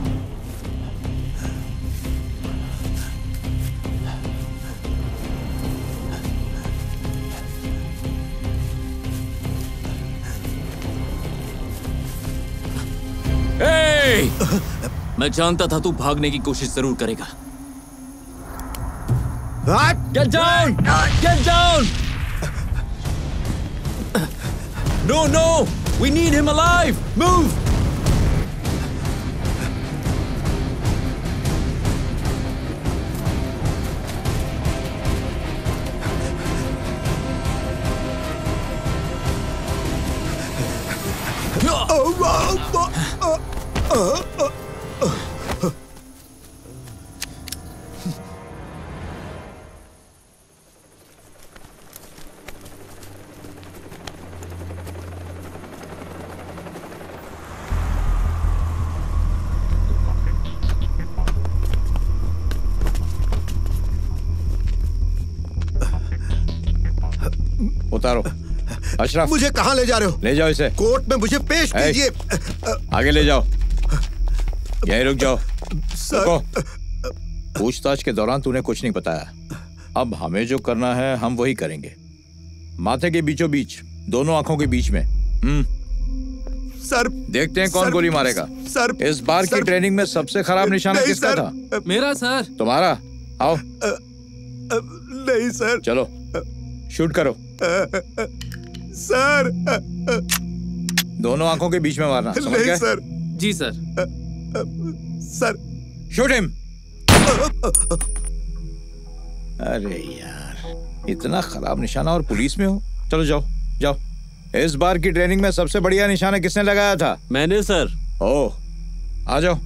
Hey! मैं जानता था तू भागने की कोशिश जरूर करेगा। Get down! Get down! No, no! We need him alive! Move! उतारो। अशरफ, मुझे कहाँ ले जा रहे हो? ले जाओ इसे कोर्ट में, मुझे पेश कीजिए। आगे ले जाओ। यहीं रुक जाओ। सर, पूछताछ के दौरान तूने कुछ नहीं बताया। अब हमें जो करना है हम वही करेंगे। माथे के बीचों बीच, दोनों आंखों के बीच में। सर, देखते हैं कौन गोली मारेगा। सर, इस बार की ट्रेनिंग में सबसे खराब निशाना किसका था? मेरा सर। तुम्हारा? आओ। नहीं सर। चलो शूट करो। सर, दोनों आंखों के बीच में मारना। समझ गए? सर। जी सर। Sir, shoot him. अरे यार, इतना खराब निशाना और पुलिस में हो। चलो जाओ जाओ। इस बार की ट्रेनिंग में सबसे बढ़िया निशाना किसने लगाया था? मैंने सर। ओह, आ जाओ।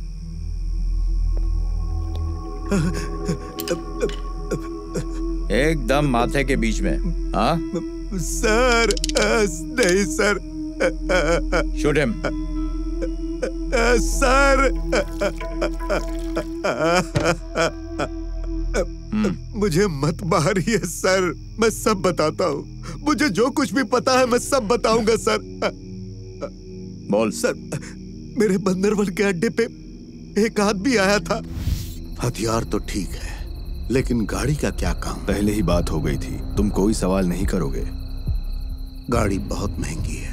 एकदम माथे के बीच में। हाँ सर, नहीं सर। Shoot him. सर, मुझे मत मारिए सर, मैं सब बताता हूँ। मुझे जो कुछ भी पता है मैं सब बताऊंगा सर। बोल। सर, मेरे बंदरवन के अड्डे पे एक आदमी आया था। हथियार तो ठीक है, लेकिन गाड़ी का क्या काम? पहले ही बात हो गई थी, तुम कोई सवाल नहीं करोगे। गाड़ी बहुत महंगी है।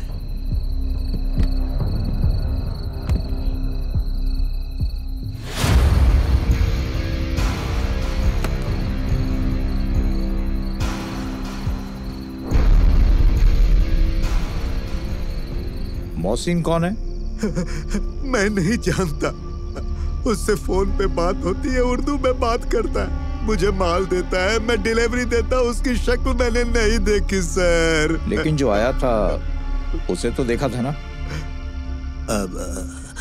मोहसिन कौन है? मैं नहीं जानता। उससे फोन पे बात होती है, उर्दू में बात करता है, मुझे माल देता है, मैं डिलीवरी देता हूँ। उसकी शक्ल मैंने नहीं देखी सर। लेकिन जो आया था उसे तो देखा था ना? अब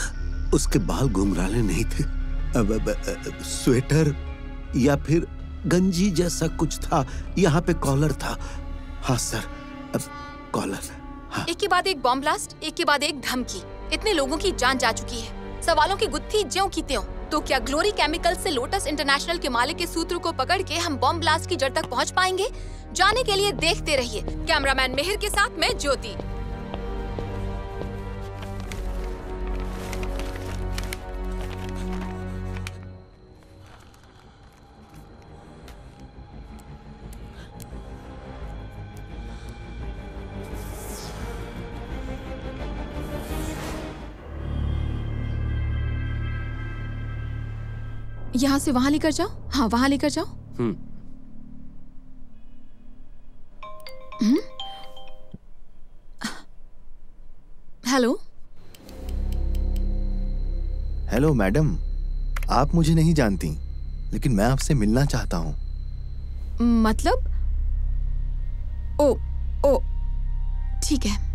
उसके बाल घुंघराले नहीं थे? स्वेटर या फिर गंजी जैसा कुछ था। यहाँ पे कॉलर था। हाँ सर, कॉलर। हाँ। एक के बाद एक बॉम्ब ब्लास्ट, एक के बाद एक धमकी। इतने लोगों की जान जा चुकी है। सवालों की गुत्थी ज्यों की त्यों। तो क्या ग्लोरी केमिकल्स से लोटस इंटरनेशनल के मालिक के सूत्र को पकड़ के हम बॉम्ब ब्लास्ट की जड़ तक पहुंच पाएंगे? जाने के लिए देखते रहिए। कैमरामैन मिहिर के साथ मैं ज्योति। यहाँ से वहां लेकर जाओ। हाँ, वहां लेकर जाओ। हेलो। हेलो मैडम, आप मुझे नहीं जानती, लेकिन मैं आपसे मिलना चाहता हूँ। मतलब? ओ, ठीक है।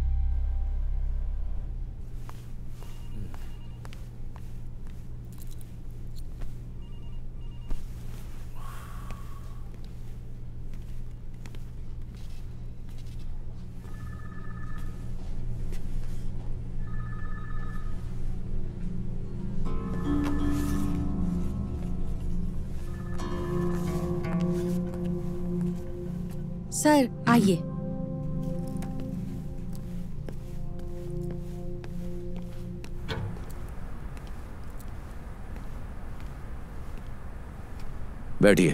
सर आइए। बैठिए।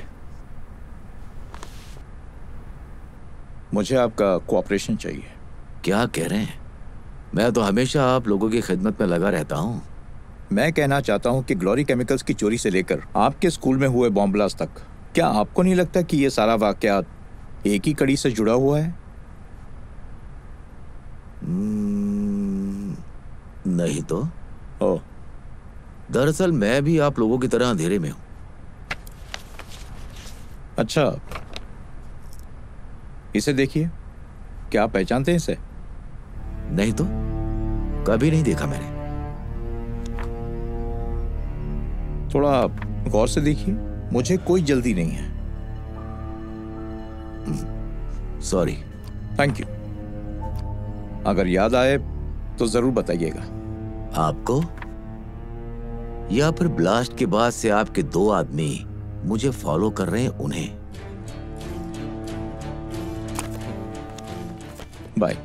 मुझे आपका कोऑपरेशन चाहिए। क्या कह रहे हैं? मैं तो हमेशा आप लोगों की खिदमत में लगा रहता हूँ। मैं कहना चाहता हूँ कि ग्लोरी केमिकल्स की चोरी से लेकर आपके स्कूल में हुए बॉम्ब ब्लास्ट तक, क्या आपको नहीं लगता कि ये सारा वाकयात एक ही कड़ी से जुड़ा हुआ है? नहीं तो। दरअसल मैं भी आप लोगों की तरह अंधेरे में हूं। अच्छा, इसे देखिए। क्या आप पहचानते हैं इसे? नहीं तो, कभी नहीं देखा मैंने। थोड़ा गौर से देखिए। मुझे कोई जल्दी नहीं है। सॉरी। Thank you. अगर याद आए तो जरूर बताइएगा। आपको या फिर ब्लास्ट के बाद से आपके 2 आदमी मुझे फॉलो कर रहे हैं, उन्हें? बाय।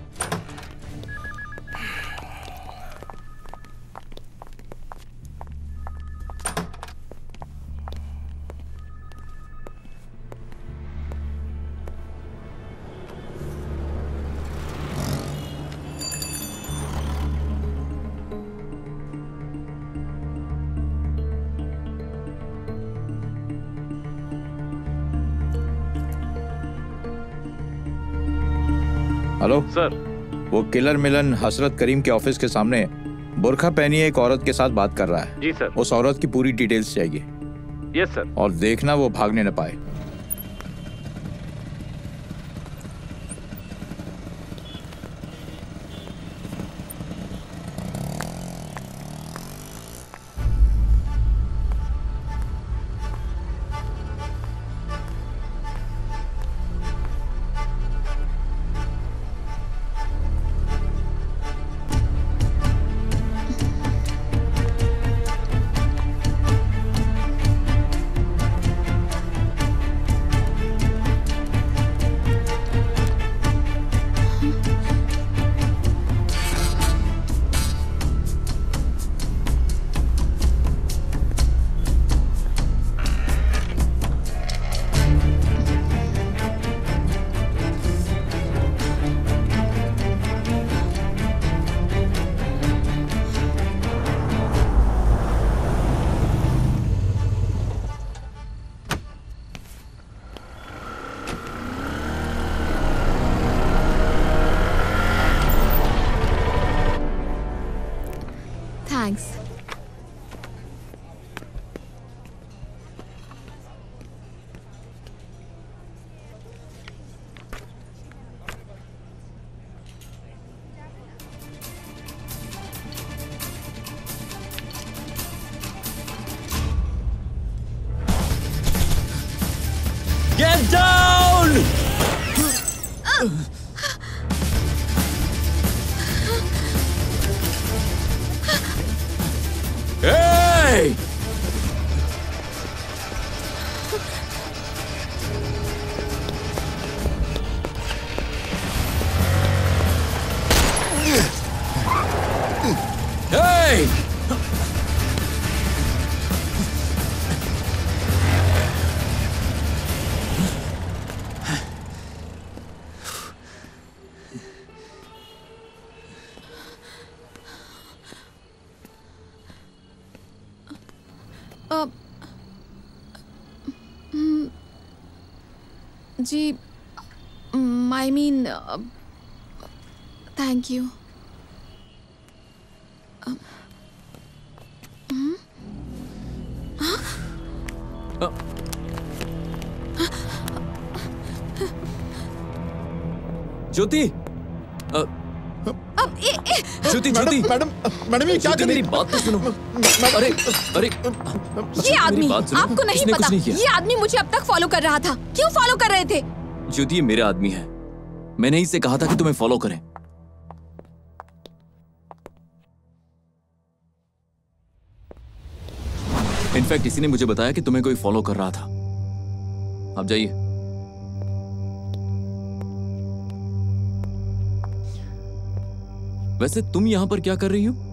Hello sir. वो किलर मिलन हसरत करीम के ऑफिस के सामने बुर्खा पहनी एक औरत के साथ बात कर रहा है। जी सर। उस औरत की पूरी डिटेल्स चाहिए। Yes sir. और देखना वो भागने न पाए। Get down! Hey! Hey! जी, I mean, thank you. Jyoti, Jyoti, Jyoti, madam ये क्या कर रही? मेरी बात तो सुनो। अरे अरे ये आदमी, आपको नहीं पता, ये आदमी मुझे अब तक फॉलो कर रहा था। क्यों फॉलो कर रहे थे? ज्योति, ये मेरा आदमी है। मैंने इसे कहा था कि तुम्हें फॉलो करें। इनफैक्ट इसी ने मुझे बताया कि तुम्हें कोई फॉलो कर रहा था। आप जाइए। वैसे तुम यहां पर क्या कर रही हो?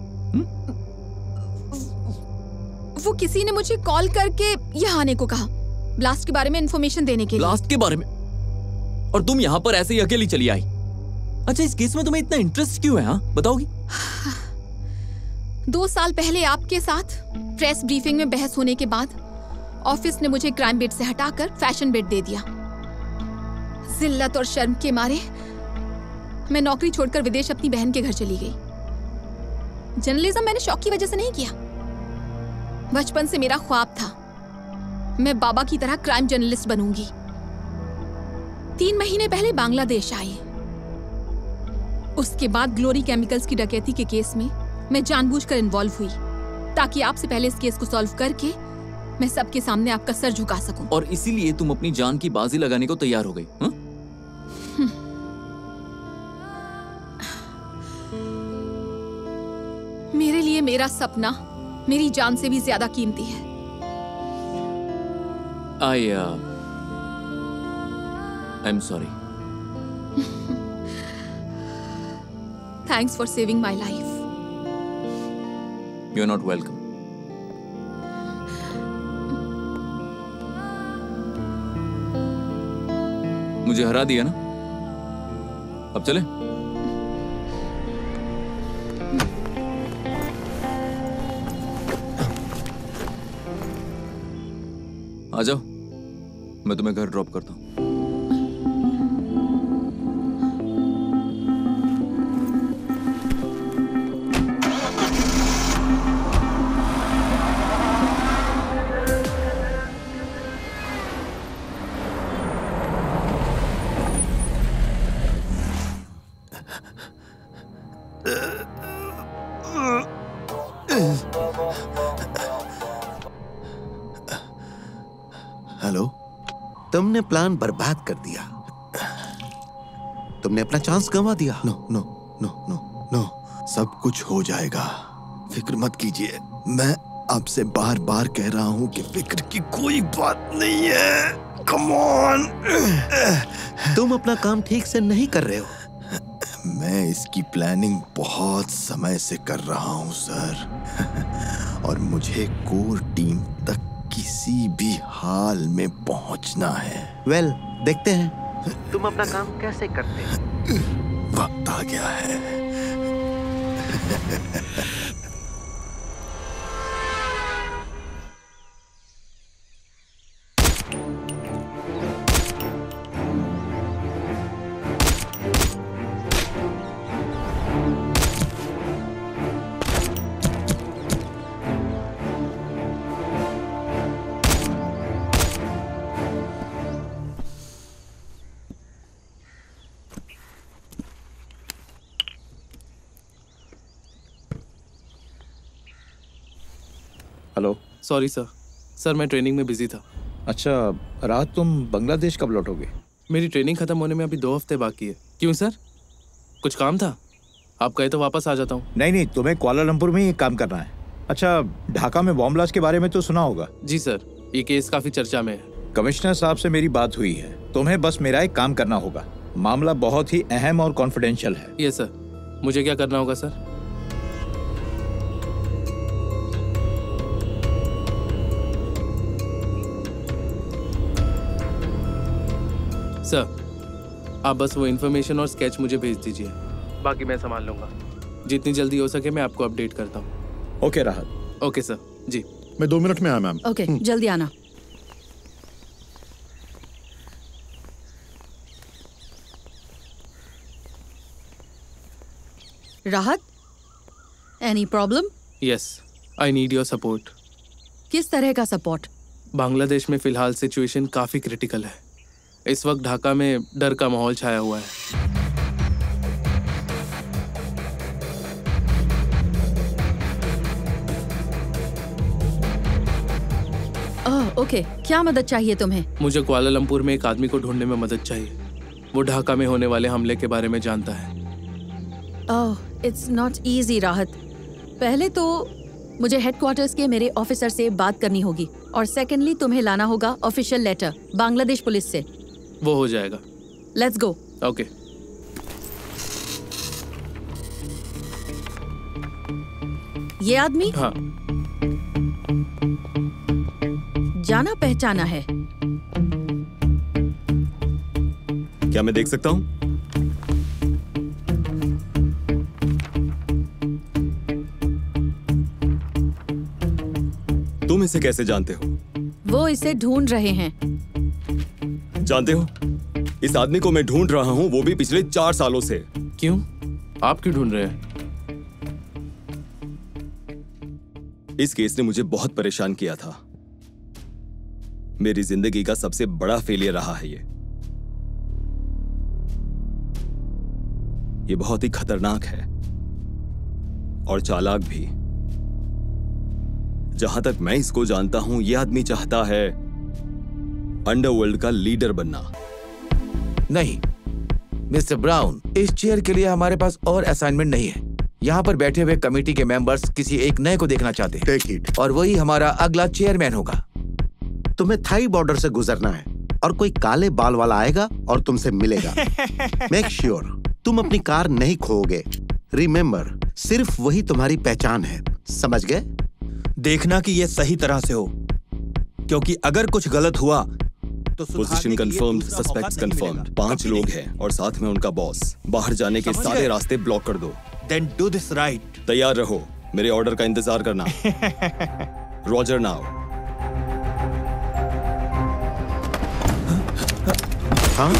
वो किसी ने मुझे कॉल करके यहाँ आने को कहा, ब्लास्ट के बारे में इंफॉर्मेशन देने के लिए। ब्लास्ट के बारे में? और तुम यहाँ पर ऐसे ही अकेली चली आई? अच्छा, इस केस में तुम्हें इतना इंटरेस्ट क्यों है? हाँ, बताओगी? 2 साल पहले आपके साथ प्रेस ब्रीफिंग में बहस होने के बाद ऑफिस ने मुझे क्राइम बेट से हटाकर फैशन बेट दे दिया। जिल्लत और शर्म के मारे मैं नौकरी छोड़कर विदेश अपनी बहन के घर चली गई। जर्नलिज्म मैंने शौक की वजह से नहीं किया। बचपन से मेरा ख्वाब था, मैं बाबा की तरह क्राइम जर्नलिस्ट बनूंगी। 3 महीने पहले बांग्लादेश आई। उसके बाद ग्लोरी केमिकल्स की डकैती के केस में मैं जानबूझकर इन्वॉल्व हुई, ताकि आपसे पहले इस केस को सॉल्व करके मैं सबके सामने आपका सर झुका सकूं। और इसीलिए तुम अपनी जान की बाजी लगाने को तैयार हो गई? हाँ? मेरे लिए मेरा सपना मेरी जान से भी ज्यादा कीमती है। I'm sorry. Thanks for saving my life. You're not welcome. मुझे हरा दिया ना? अब चले? आ जाओ, मैं तुम्हें घर ड्रॉप करता हूं। हेलो, तुमने प्लान बर्बाद कर दिया। तुमने अपना चांस गंवा दिया। No no no no no, सब कुछ हो जाएगा, फिक्र मत कीजिए। मैं आपसे बार बार कह रहा हूँ कि फिक्र की कोई बात नहीं है। Come on. तुम अपना काम ठीक से नहीं कर रहे हो। मैं इसकी प्लानिंग बहुत समय से कर रहा हूँ सर, और मुझे कोर टीम तक किसी भी हाल में पहुंचना है। वेल, देखते हैं तुम अपना काम कैसे करते हैं। वक्त आ गया है। हेलो। सॉरी सर, मैं ट्रेनिंग में बिजी था। अच्छा रात, तुम बांग्लादेश कब लौटोगे? मेरी ट्रेनिंग खत्म होने में अभी 2 हफ्ते बाकी है। क्यों सर, कुछ काम था? आप कहे तो वापस आ जाता हूँ। नहीं, तुम्हें कुआलालंपुर में ही काम करना है। अच्छा, ढाका में बॉम्ब ब्लास्ट के बारे में तो सुना होगा? जी सर, ये केस काफी चर्चा में है। कमिश्नर साहब से मेरी बात हुई है, तुम्हें बस मेरा एक काम करना होगा। मामला बहुत ही अहम और कॉन्फिडेंशियल है। Yes sir. मुझे क्या करना होगा सर? सर, आप बस वो इन्फॉर्मेशन और स्केच मुझे भेज दीजिए, बाकी मैं संभाल लूंगा। जितनी जल्दी हो सके मैं आपको अपडेट करता हूँ। ओके राहत। Okay sir. जी, मैं 2 मिनट में आया मैम। ओके, जल्दी आना। Rahat, any problem? Yes, I need your support. किस तरह का सपोर्ट? बांग्लादेश में फिलहाल सिचुएशन काफी क्रिटिकल है। इस वक्त ढाका में डर का माहौल छाया हुआ है। ओके, क्या मदद चाहिए तुम्हें? मुझे कुआलालंपुर में एक आदमी को ढूंढने में मदद चाहिए। वो ढाका में होने वाले हमले के बारे में जानता है। इट्स नॉट इजी राहत। पहले तो मुझे हेडक्वार्टर्स के मेरे ऑफिसर से बात करनी होगी, और सेकेंडली तुम्हें लाना होगा ऑफिशियल लेटर बांग्लादेश पुलिस से। वो हो जाएगा। Let's go. ओके। ये आदमी? हाँ। जाना पहचाना है। क्या मैं देख सकता हूँ? तुम इसे कैसे जानते हो? वो इसे ढूंढ रहे हैं। जानते हो, इस आदमी को मैं ढूंढ रहा हूँ, वो भी पिछले 4 सालों से। क्यों? आप क्यों ढूंढ रहे हैं? इस केस ने मुझे बहुत परेशान किया था। मेरी जिंदगी का सबसे बड़ा फेलियर रहा है ये बहुत ही खतरनाक है और चालाक भी। जहां तक मैं इसको जानता हूं, यह आदमी चाहता है अंडरवर्ल्ड का लीडर बनना। नहीं मिस्टर ब्राउन, इस चेयर के लिए हमारे पास और असाइनमेंट नहीं है। यहाँ पर बैठे हुए कमेटी के मेंबर्स किसी एक नए को देखना चाहते हैं। Take it. और वही हमारा अगला चेयरमैन होगा। तुम्हें थाई बॉर्डर से गुजरना है और कोई काले बाल वाला आएगा और तुमसे मिलेगा। मेक श्योर तुम अपनी कार नहीं खोओगे। रिमेम्बर, सिर्फ वही तुम्हारी पहचान है। समझ गए? देखना कि ये सही तरह से हो, क्योंकि अगर कुछ गलत हुआ तो पोजीशन कंफर्म्ड, सस्पेक्ट्स कंफर्म्ड। 5 लोग हैं और साथ में उनका बॉस। बाहर जाने के सारे रास्ते ब्लॉक कर दो। Then do this right. तैयार रहो, मेरे ऑर्डर का इंतजार करना। Roger now. हाँ?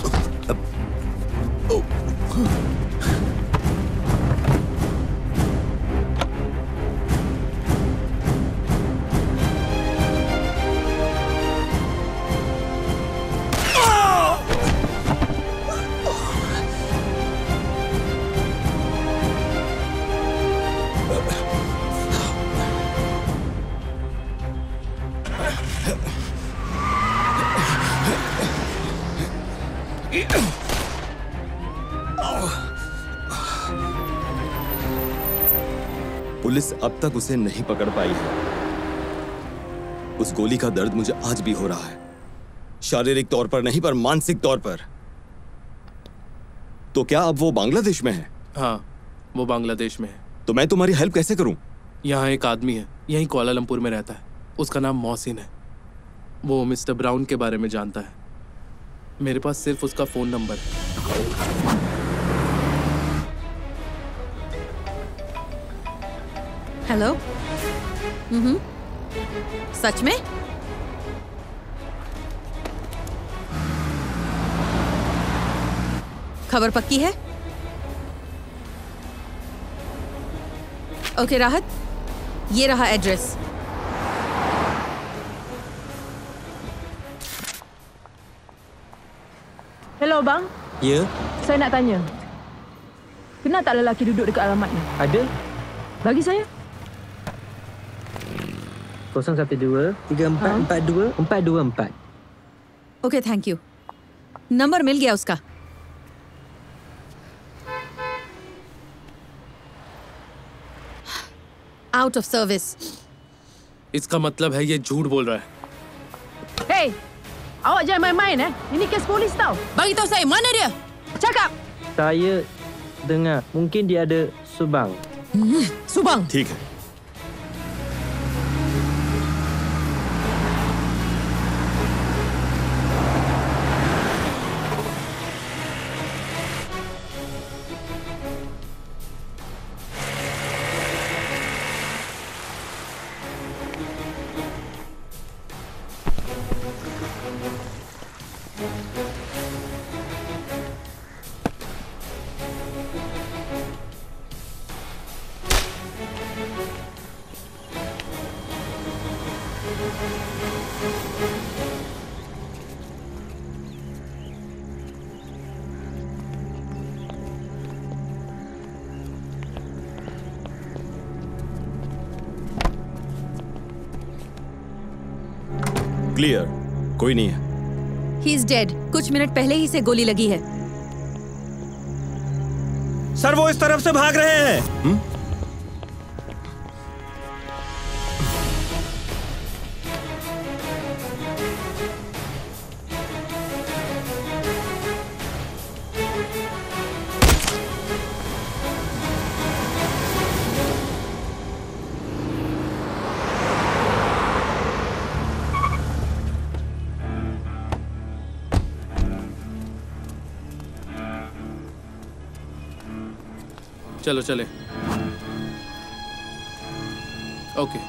पुलिस अब तक उसे नहीं पकड़ पाई है। उस गोली का दर्द मुझे आज भी हो रहा है, शारीरिक तौर पर नहीं पर मानसिक तौर पर। तो क्या अब वो बांग्लादेश में है? हाँ, वो बांग्लादेश में है। तो मैं तुम्हारी हेल्प कैसे करूं? यहाँ एक आदमी है, यहीं कुआलालंपुर में रहता है। उसका नाम मोहसिन है। वो मिस्टर ब्राउन के बारे में जानता है। मेरे पास सिर्फ उसका फोन नंबर है। हेलो। सच में? खबर पक्की है? ओके राहत, ये रहा address. Hello bang. Ya. Saya nak tanya. Kenal tak lelaki duduk dekat alamat ni? Ada. Bagi saya. 012-3442-4244. Okay, thank you. Number मिल गया उसका। Out of service. इसका मतलब है ये झूठ बोल रहा है। Hey, awak jangan main-main Ini kes polis tau. Bagi tahu saya, mana dia? Cakap. Saya dengar mungkin dia ada subang. Subang. ठीक है। क्लियर, कोई नहीं है। He is dead. कुछ मिनट पहले ही से गोली लगी है। सर वो इस तरफ से भाग रहे हैं। चलो चले। ओके।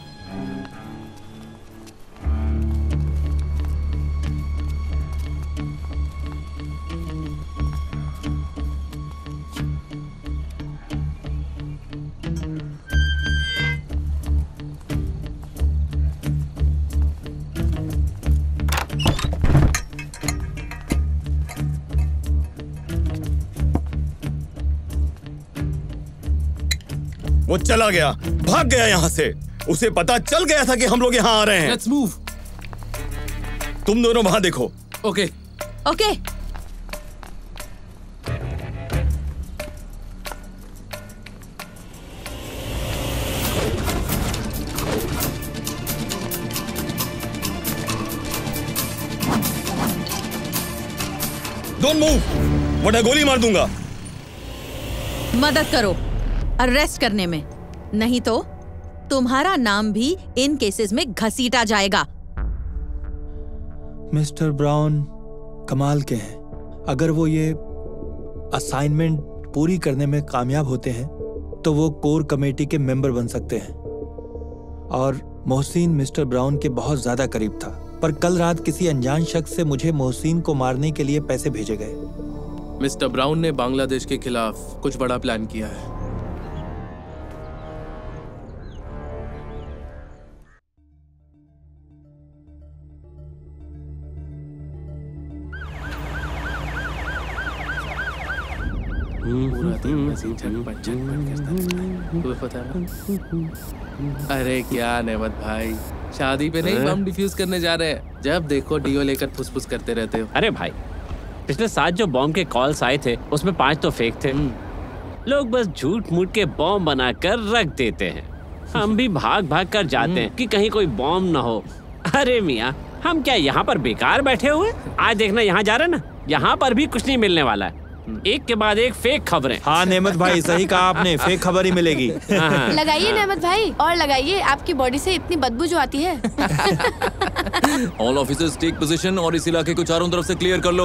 वो चला गया, भाग गया यहाँ से। उसे पता चल गया था कि हम लोग यहाँ आ रहे हैं। Let's move. तुम दोनों वहां देखो। ओके। ओके। डोंट मूव, वरना गोली मार दूंगा। मदद करो अरेस्ट करने में, नहीं तो तुम्हारा नाम भी इन केसेस में घसीटा जाएगा। मिस्टर ब्राउन कमाल के हैं। अगर वो ये असाइनमेंट पूरी करने में कामयाब होते हैं तो वो कोर कमेटी के मेंबर बन सकते हैं। और मोहसिन मिस्टर ब्राउन के बहुत ज्यादा करीब था, पर कल रात किसी अनजान शख्स से मुझे मोहसिन को मारने के लिए पैसे भेजे गए। मिस्टर ब्राउन ने बांग्लादेश के खिलाफ कुछ बड़ा प्लान किया है। पूरा दिन बस झटपट करता था। तुम्हें पता है? अरे क्या नेमत भाई, शादी पे नहीं बम डिफ्यूज करने जा रहे हैं। जब देखो डीओ लेकर फुसफुस करते रहते हो। अरे भाई, पिछले 7 जो बॉम्ब के कॉल्स आए थे उसमें 5 तो फेक थे। लोग बस झूठ मूठ के बॉम्ब बनाकर रख देते हैं। हम भी भाग भाग कर जाते हैं कि कहीं कोई बॉम्ब ना हो। अरे मियाँ, हम क्या यहाँ पर बेकार बैठे हुए? आज देखना यहाँ जा रहे ना, यहाँ पर भी कुछ नहीं मिलने वाला है। एक के बाद एक फेक खबरें। हाँ नेमत भाई, सही कहा आपने, फेक खबर ही मिलेगी। लगाइए नेमत भाई, और लगाइए, आपकी बॉडी से इतनी बदबू जो आती है। ऑल ऑफिसर्स टेक पोजीशन और इस इलाके को चारों तरफ से क्लियर कर लो।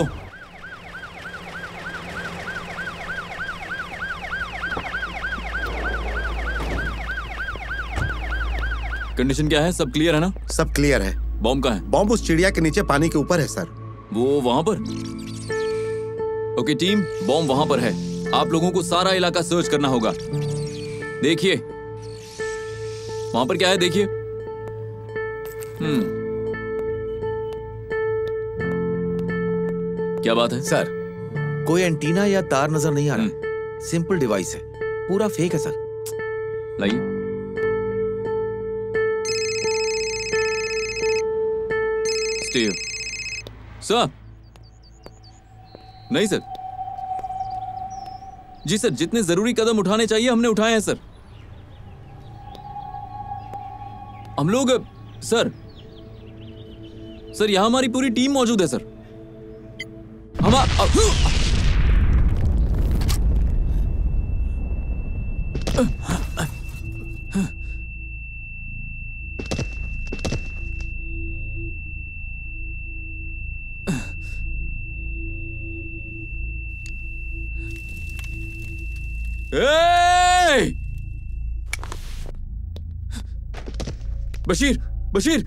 कंडीशन क्या है? सब क्लियर है ना? सब क्लियर है। बॉम्ब कहाँ है? बॉम्ब उस चिड़िया के नीचे पानी के ऊपर है सर। वो वहां पर? ओके टीम, बॉम्ब वहां पर है। आप लोगों को सारा इलाका सर्च करना होगा। देखिए वहां पर क्या है, देखिए। क्या बात है सर? कोई एंटीना या तार नजर नहीं आ रहा। सिंपल डिवाइस है, पूरा फेक है सर। लाइए। स्टे। सर नहीं सर। जी सर, जितने जरूरी कदम उठाने चाहिए हमने उठाए हैं सर। हम लोग सर यहां हमारी पूरी टीम मौजूद है सर। बशीर, बशीर,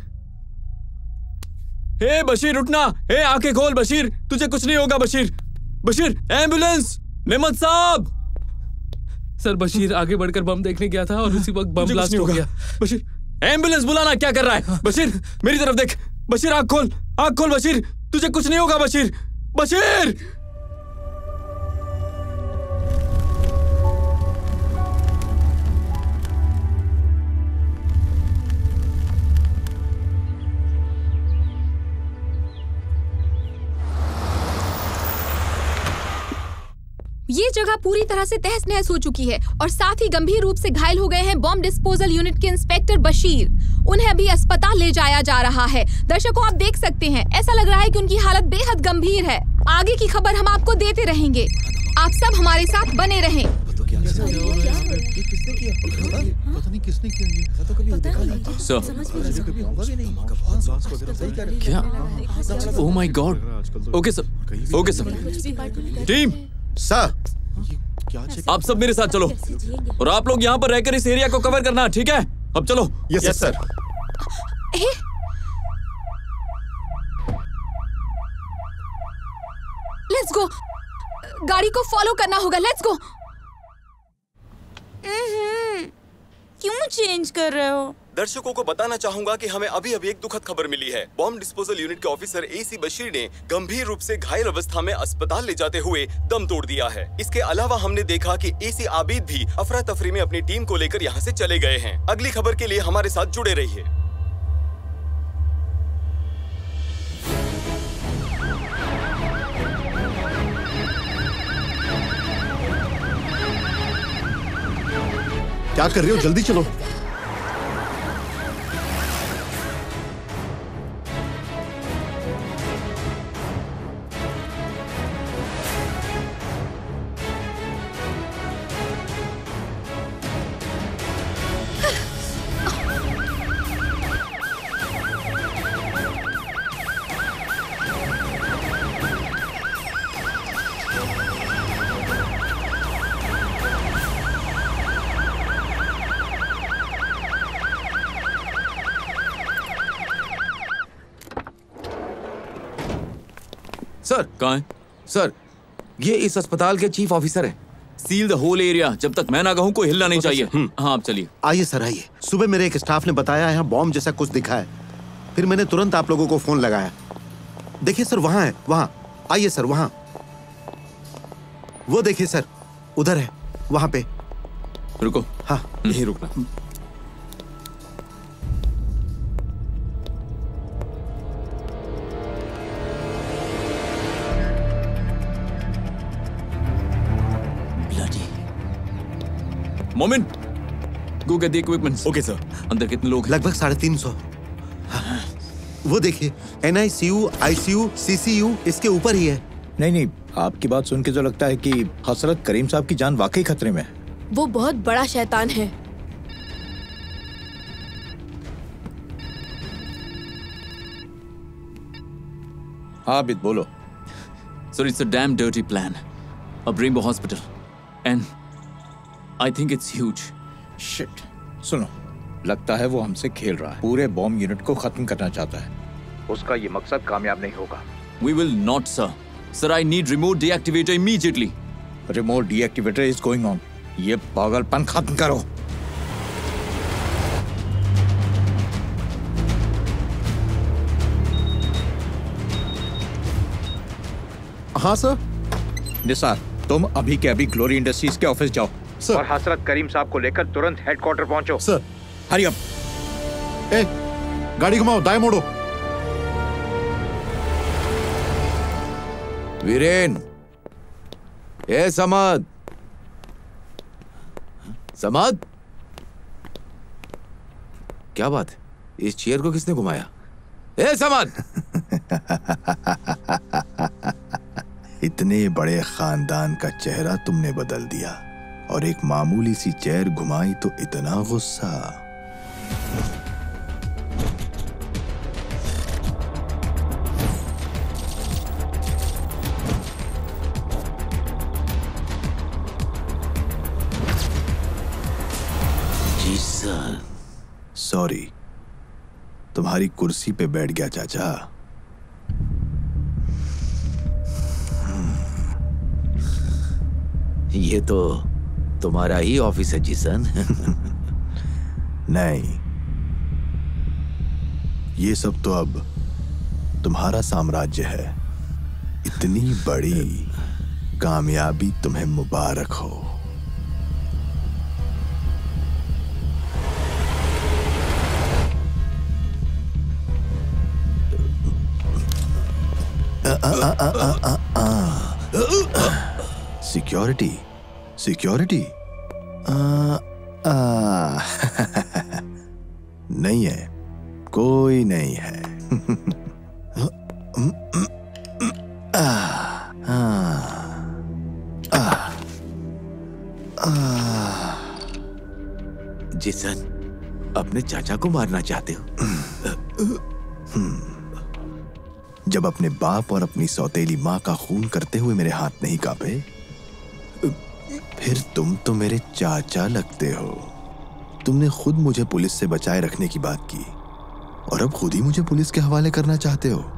हे बशीर उठना, हे आंखें खोल बशीर, तुझे कुछ नहीं होगा बशीर। बशीर, एम्बुलेंस, नेमत साहब। सर बशीर आगे बढ़कर बम देखने गया था और उसी वक्त बम ब्लास्ट हो गया। बशीर, एम्बुलेंस बुलाना, क्या कर रहा है? बशीर मेरी तरफ देख। बशीर आंख खोल बशीर, तुझे कुछ नहीं होगा बशीर। बशीर ये जगह पूरी तरह से तहस नहस हो चुकी है और साथ ही गंभीर रूप से घायल हो गए हैं बॉम्ब डिस्पोजल यूनिट के इंस्पेक्टर बशीर। उन्हें अभी अस्पताल ले जाया जा रहा है। दर्शकों, आप देख सकते हैं, ऐसा लग रहा है कि उनकी हालत बेहद गंभीर है। आगे की खबर हम आपको देते रहेंगे। आप सब हमारे साथ बने रहें। क्या? Oh my god. Okay sir. Team sir, आप सब मेरे साथ चलो और आप लोग यहाँ पर रहकर इस एरिया को कवर करना, ठीक है? अब चलो। Yes sir. Let's go. गाड़ी को फॉलो करना होगा। Let's go. क्यों चेंज कर रहे हो? दर्शकों को बताना चाहूंगा कि हमें अभी अभी एक दुखद खबर मिली है। बॉम्ब डिस्पोजल यूनिट के ऑफिसर एसी बशीर ने गंभीर रूप से घायल अवस्था में अस्पताल ले जाते हुए दम तोड़ दिया है। इसके अलावा हमने देखा कि एसी आबिद भी अफरा तफरी में अपनी टीम को लेकर यहाँ से चले गए हैं। अगली खबर के लिए हमारे साथ जुड़े रहिए। क्या कर रहे हो? जल्दी चलो। सर कहाँ है? सर, ये इस अस्पताल के चीफ ऑफिसर हैं। Seal the whole area. जब तक मैं ना कहूँ कोई हिलना नहीं चाहिए। हाँ आप चलिए। आइए सर, आइए। सुबह मेरे एक स्टाफ ने बताया यहाँ बॉम्ब जैसा कुछ दिखा है। फिर मैंने तुरंत आप लोगों को फोन लगाया। देखिए सर, वहां है, वहां। आइए सर, वहां। वो देखिए सर, उधर है, वहां पे। रुको। हाँ, यहीं रुकना। Momin, go get the equipments. Okay sir. अंदर कितने लोग हैं? लगभग 350। हाँ। वो देखिए, NICU, ICU, CCU इसके ऊपर ही है। नहीं, आपकी बात सुन के जो लगता है कि हसरत करीम साहब की जान वाकई खतरे में है। वो बहुत बड़ा शैतान है। आबिद बोलो। Sir, it's a damn dirty plan. A Rainbow Hospital. And I think it's huge. Shit. सुनो, लगता है वो हमसे खेल रहा है। पूरे बॉम्ब यूनिट को खत्म करना चाहता है। उसका ये मकसद कामयाब नहीं होगा। We will not, sir. Sir, I need remote deactivator immediately. Remote deactivator is going on. ये पागलपन खत्म करो। हाँ सर। निसार, तुम अभी के अभी ग्लोरी इंडस्ट्रीज के ऑफिस जाओ सर। और हसरत करीम साहब को लेकर तुरंत हेडक्वार्टर पहुंचो। सर। Hurry up. गाड़ी घुमाओ, दाएं मोड़ो। वीरेन, ए समद, समद, क्या बात है? इस चेयर को किसने घुमाया? ए समद! इतने बड़े खानदान का चेहरा तुमने बदल दिया और एक मामूली सी चेयर घुमाई तो इतना गुस्सा। जी सर। सॉरी, तुम्हारी कुर्सी पे बैठ गया चाचा। ये तो तुम्हारा ही ऑफिस है जिसन। नहीं, ये सब तो अब तुम्हारा साम्राज्य है। इतनी बड़ी कामयाबी तुम्हें मुबारक हो। सिक्योरिटी, सिक्योरिटी नहीं है, कोई नहीं है। जिसन, अपने चाचा को मारना चाहते हो? जब अपने बाप और अपनी सौतेली माँ का खून करते हुए मेरे हाथ नहीं कांपे, फिर तुम तो मेरे चाचा लगते हो। तुमने खुद मुझे पुलिस से बचाए रखने की बात की और अब खुद ही मुझे पुलिस के हवाले करना चाहते हो।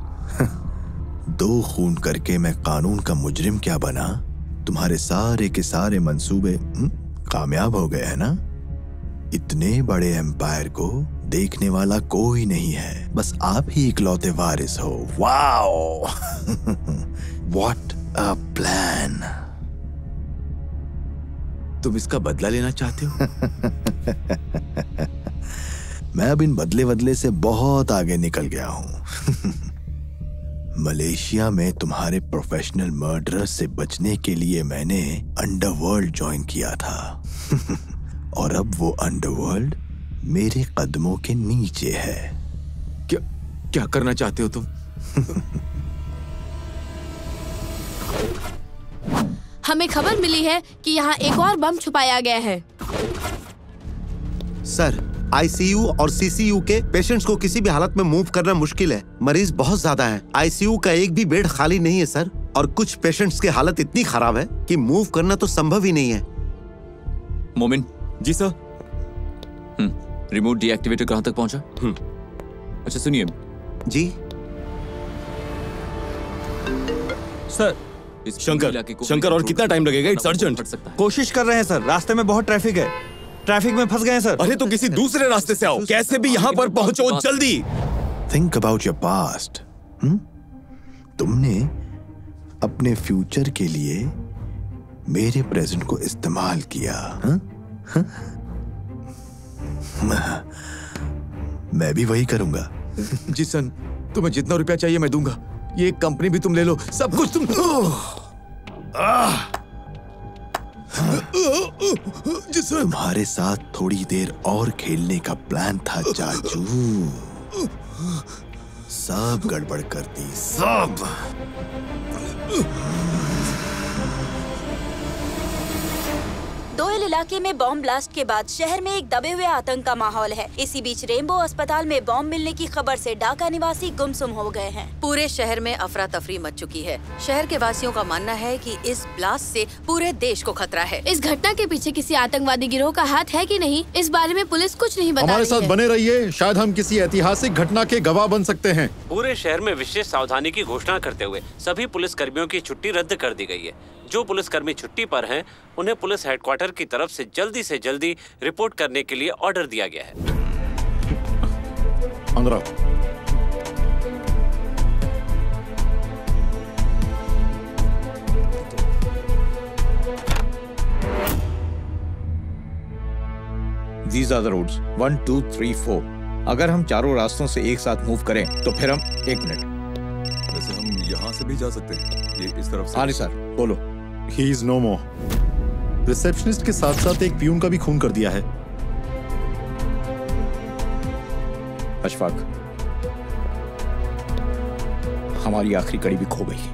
2 खून करके मैं कानून का मुजरिम क्या बना? तुम्हारे सारे के सारे मंसूबे कामयाब हो गए हैं ना? इतने बड़े एम्पायर को देखने वाला कोई नहीं है, बस आप ही इकलौते वारिस हो। वाओ! What a plan! तुम इसका बदला लेना चाहते हो? मैं अब इन बदले से बहुत आगे निकल गया हूं। मलेशिया में तुम्हारे प्रोफेशनल मर्डरर से बचने के लिए मैंने अंडरवर्ल्ड ज्वाइन किया था। और अब वो अंडरवर्ल्ड मेरे कदमों के नीचे है। क्या करना चाहते हो तुम? हमें खबर मिली है कि यहाँ एक और बम छुपाया गया है। सर, आईसीयू और सीसीयू के पेशेंट्स को किसी भी हालत में मूव करना मुश्किल है। मरीज बहुत ज्यादा हैं। आईसीयू का एक भी बेड खाली नहीं है सर, और कुछ पेशेंट्स की हालत इतनी खराब है कि मूव करना तो संभव ही नहीं है। मोमिन। जी सर। रिमोट डीएक्टिवेटर कहां तक पहुंचा? अच्छा सुनिए जी। सर, शंकर और कितना टाइम लगेगा? It's urgent. कोशिश कर रहे हैं सर, रास्ते में बहुत ट्रैफिक है। ट्रैफिक में फंस गए हैं सर। अरे तो किसी दूसरे रास्ते से आओ, कैसे भी यहाँ पर पहुंचो जल्दी। Think about your past. तुमने अपने फ्यूचर के लिए मेरे प्रेजेंट को इस्तेमाल किया। मैं भी वही करूंगा। जिसन, तुम्हें जितना रुपया चाहिए मैं दूंगा। ये कंपनी भी तुम ले लो, सब कुछ तुम। तुम्हारे साथ थोड़ी देर और खेलने का प्लान था चाचू। सब गड़बड़ कर दी, सब। दोयल इलाके में बॉम्ब ब्लास्ट के बाद शहर में एक दबे हुए आतंक का माहौल है। इसी बीच रेनबो अस्पताल में बॉम्ब मिलने की खबर से ढाका निवासी गुमसुम हो गए हैं। पूरे शहर में अफरा तफरी मच चुकी है। शहर के वासियों का मानना है कि इस ब्लास्ट से पूरे देश को खतरा है। इस घटना के पीछे किसी आतंकवादी गिरोह का हाथ है कि नहीं, इस बारे में पुलिस कुछ नहीं बता रही है। हमारे साथ बने रहिए, शायद हम किसी ऐतिहासिक घटना के गवाह बन सकते हैं। पूरे शहर में विशेष सावधानी की घोषणा करते हुए सभी पुलिस कर्मियों की छुट्टी रद्द कर दी गई है। जो पुलिसकर्मी छुट्टी पर हैं, उन्हें पुलिस हेडक्वार्टर की तरफ से जल्दी रिपोर्ट करने के लिए ऑर्डर दिया गया है। अंदर आओ। These are the roads 1, 2, 3, 4। अगर हम चारों रास्तों से एक साथ मूव करें तो फिर हम 1 मिनट। वैसे हम यहाँ से भी जा सकते हैं, ये इस तरफ से। हाँ नहीं सर, बोलो। He is no more. Receptionist के साथ साथ एक पियून का भी खून कर दिया है। अशफाक, हमारी आखिरी कड़ी भी खो गई।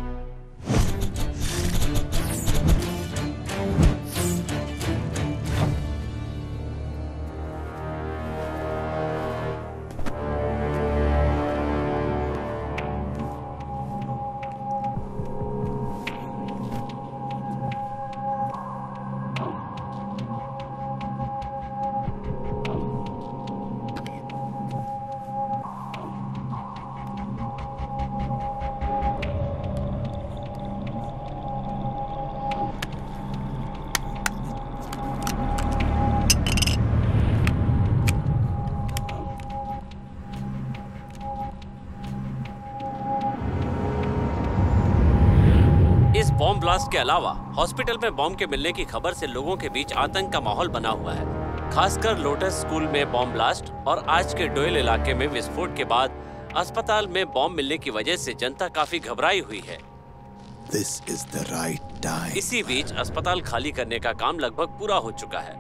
बॉम्ब ब्लास्ट के अलावा हॉस्पिटल में बॉम्ब के मिलने की खबर से लोगों के बीच आतंक का माहौल बना हुआ है। खासकर लोटस स्कूल में बॉम्ब ब्लास्ट और आज के डोयल इलाके में विस्फोट के बाद अस्पताल में बॉम्ब मिलने की वजह से जनता काफी घबराई हुई है। This is the right time. इसी बीच अस्पताल खाली करने का काम लगभग पूरा हो चुका है।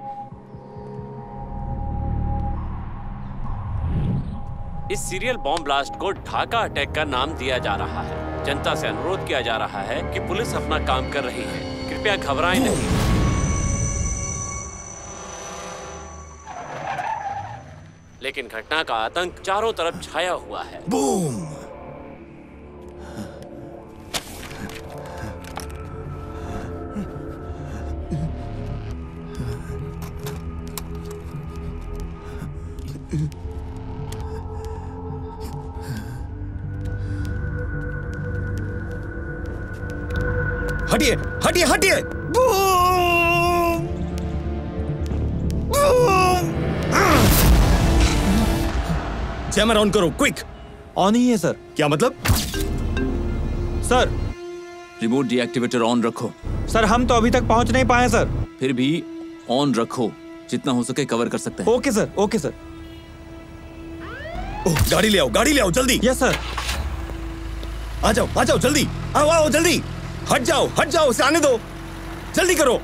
इस सीरियल बॉम्ब ब्लास्ट को ढाका अटैक का नाम दिया जा रहा है। जनता से अनुरोध किया जा रहा है कि पुलिस अपना काम कर रही है, कृपया घबराएं नहीं। लेकिन घटना का आतंक चारों तरफ छाया हुआ है। बूम! हटिए हटिए हटिए! जैमर ऑन करो, क्विक! ऑन ही है सर। क्या मतलब? सर, रिमोट डीएक्टिवेटर ऑन रखो। सर हम तो अभी तक पहुंच नहीं पाए सर। फिर भी ऑन रखो, जितना हो सके कवर कर सकते हैं। Okay sir, okay sir. Oh, गाड़ी ले आओ जल्दी। Yes sir. आ जाओ जल्दी, आओ जल्दी। हट जाओ, उसे आने दो, जल्दी करो।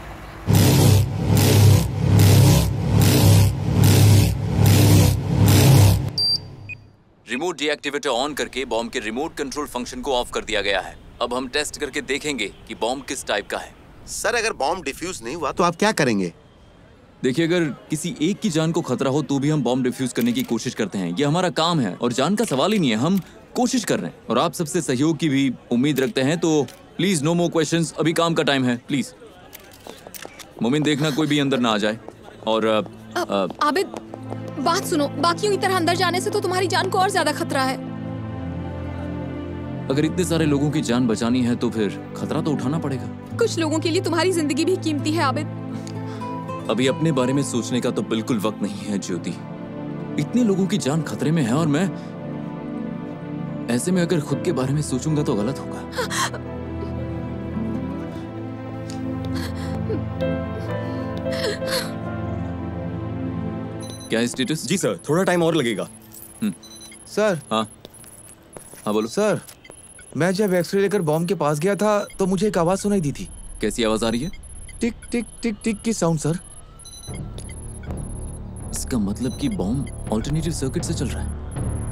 रिमोट डीएक्टिवेटर ऑन करके बॉम्ब के रिमोट कंट्रोल फंक्शन को ऑफ कर दिया गया है। अब हम टेस्ट करके देखेंगे कि बॉम्ब किस टाइप का है। सर, अगर बॉम्ब डिफ्यूज नहीं हुआ तो आप क्या करेंगे? देखिए, अगर किसी एक की जान को खतरा हो तो भी हम बॉम्ब डिफ्यूज करने की कोशिश करते हैं। ये हमारा काम है और जान का सवाल ही नहीं है, हम कोशिश कर रहे हैं और आप सबसे सहयोग की भी उम्मीद रखते हैं। तो प्लीज नो मोर क्वेश्चंस, अभी काम का टाइम है, प्लीज। मोमिन, देखना कोई भी अंदर ना आ जाए। और आबिद, बात सुनो, बाकियों की तरह अंदर जाने से तो तुम्हारी जान को और ज्यादा खतरा है। अगर इतने सारे लोगों की जान बचानी है तो फिर खतरा तो उठाना पड़ेगा। कुछ लोगों के लिए तुम्हारी जिंदगी भी कीमती है आबिद। अभी अपने बारे में सोचने का तो बिल्कुल वक्त नहीं है ज्योति। इतने लोगों की जान खतरे में है और मैं ऐसे में अगर खुद के बारे में सोचूंगा तो गलत होगा। क्या है स्टेटस? जी सर, थोड़ा टाइम और लगेगा। सर। हाँ बोलो। सर, मैं जब एक्सरे लेकर बॉम्ब के पास गया था तो मुझे एक आवाज सुनाई दी थी। कैसी आवाज आ रही है? टिक टिक टिक टिक की साउंड सर। इसका मतलब कि बॉम्ब अल्टरनेटिव सर्किट से चल रहा है।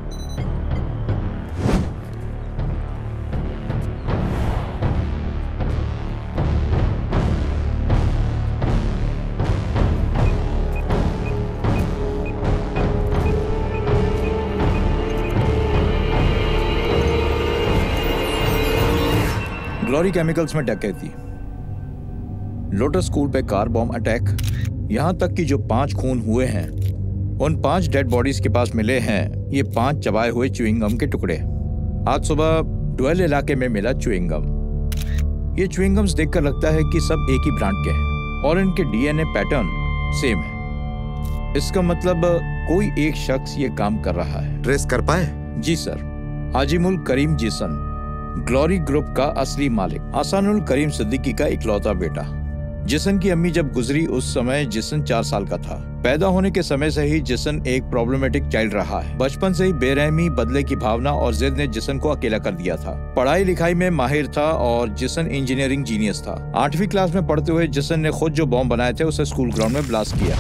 ग्लोरी केमिकल्स में डकैती, लोटस स्कूल पे कार बॉम्ब अटैक, यहाँ तक कि जो 5 खून हुए हैं उन 5 डेड बॉडीज के पास मिले हैं ये 5 चबाए हुए च्युइंग गम के टुकड़े। आज सुबह डुएल इलाके में मिला च्युइंग गम। ये च्युइंग गम्स देखकर लगता है कि सब एक ही ब्रांड के हैं और इनके डीएनए पैटर्न सेम है। इसका मतलब कोई एक शख्स ये काम कर रहा है। ट्रेस कर पाए? जी sir. Azimul Karim Jisan, glory group का असली मालिक, आसानुल करीम सिद्दीकी का इकलौता बेटा, जिसन की अम्मी जब गुजरी उस समय जिसन 4 साल का था। पैदा होने के समय से ही जिसन एक प्रॉब्लमेटिक चाइल्ड रहा है। बचपन से ही बेरहमी, बदले की भावना और जिद ने जिसन को अकेला कर दिया था। पढ़ाई लिखाई में माहिर था और जिसन इंजीनियरिंग जीनियस था। 8वीं क्लास में पढ़ते हुए जिसन ने खुद जो बॉम्ब बनाए थे उसे स्कूल ग्राउंड में ब्लास्ट किया।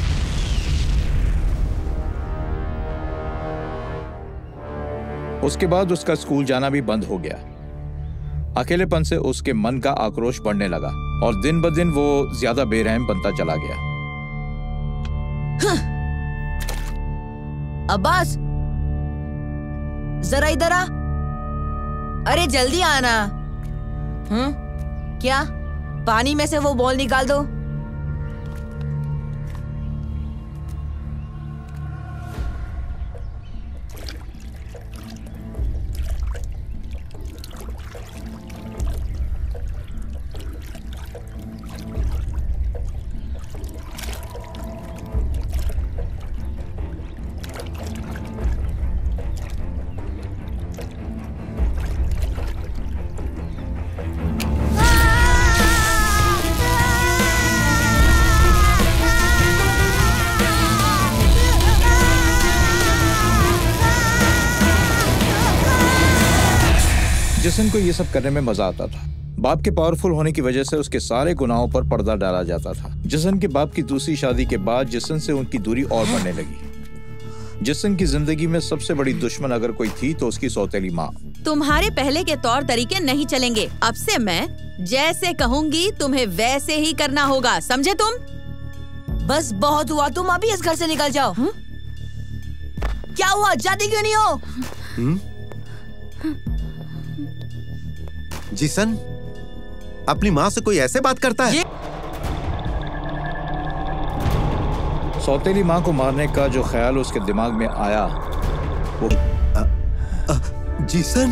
उसके बाद उसका स्कूल जाना भी बंद हो गया। अकेलेपन से उसके मन का आक्रोश बढ़ने लगा और दिन ब दिन वो ज्यादा बेरहम बनता चला गया। अब्बास, जरा इधर आ। अरे जल्दी आना। क्या? पानी में से वो बॉल निकाल दो। जिसन को ये सब करने में मजा आता था। बाप के पावरफुल होने की वजह से उसके सारे गुनाहों पर पर्दा डाला जाता था। जिसन के बाप की दूसरी शादी के बाद जिसन से उनकी दूरी और बढ़ने लगी। जिसन की जिंदगी में सबसे बड़ी दुश्मन अगर कोई थी तो उसकी सौतेली माँ। तुम्हारे पहले के तौर तरीके नहीं चलेंगे। अब से मैं जैसे कहूंगी तुम्हें वैसे ही करना होगा, समझे तुम? बस बहुत हुआ, तुम अभी इस घर से निकल जाओ। क्या हुआ, जाती क्यों नहीं हो? जिसन, अपनी माँ से कोई ऐसे बात करता है? सौतेली माँ को मारने का जो ख्याल उसके दिमाग में आया वो जिसन,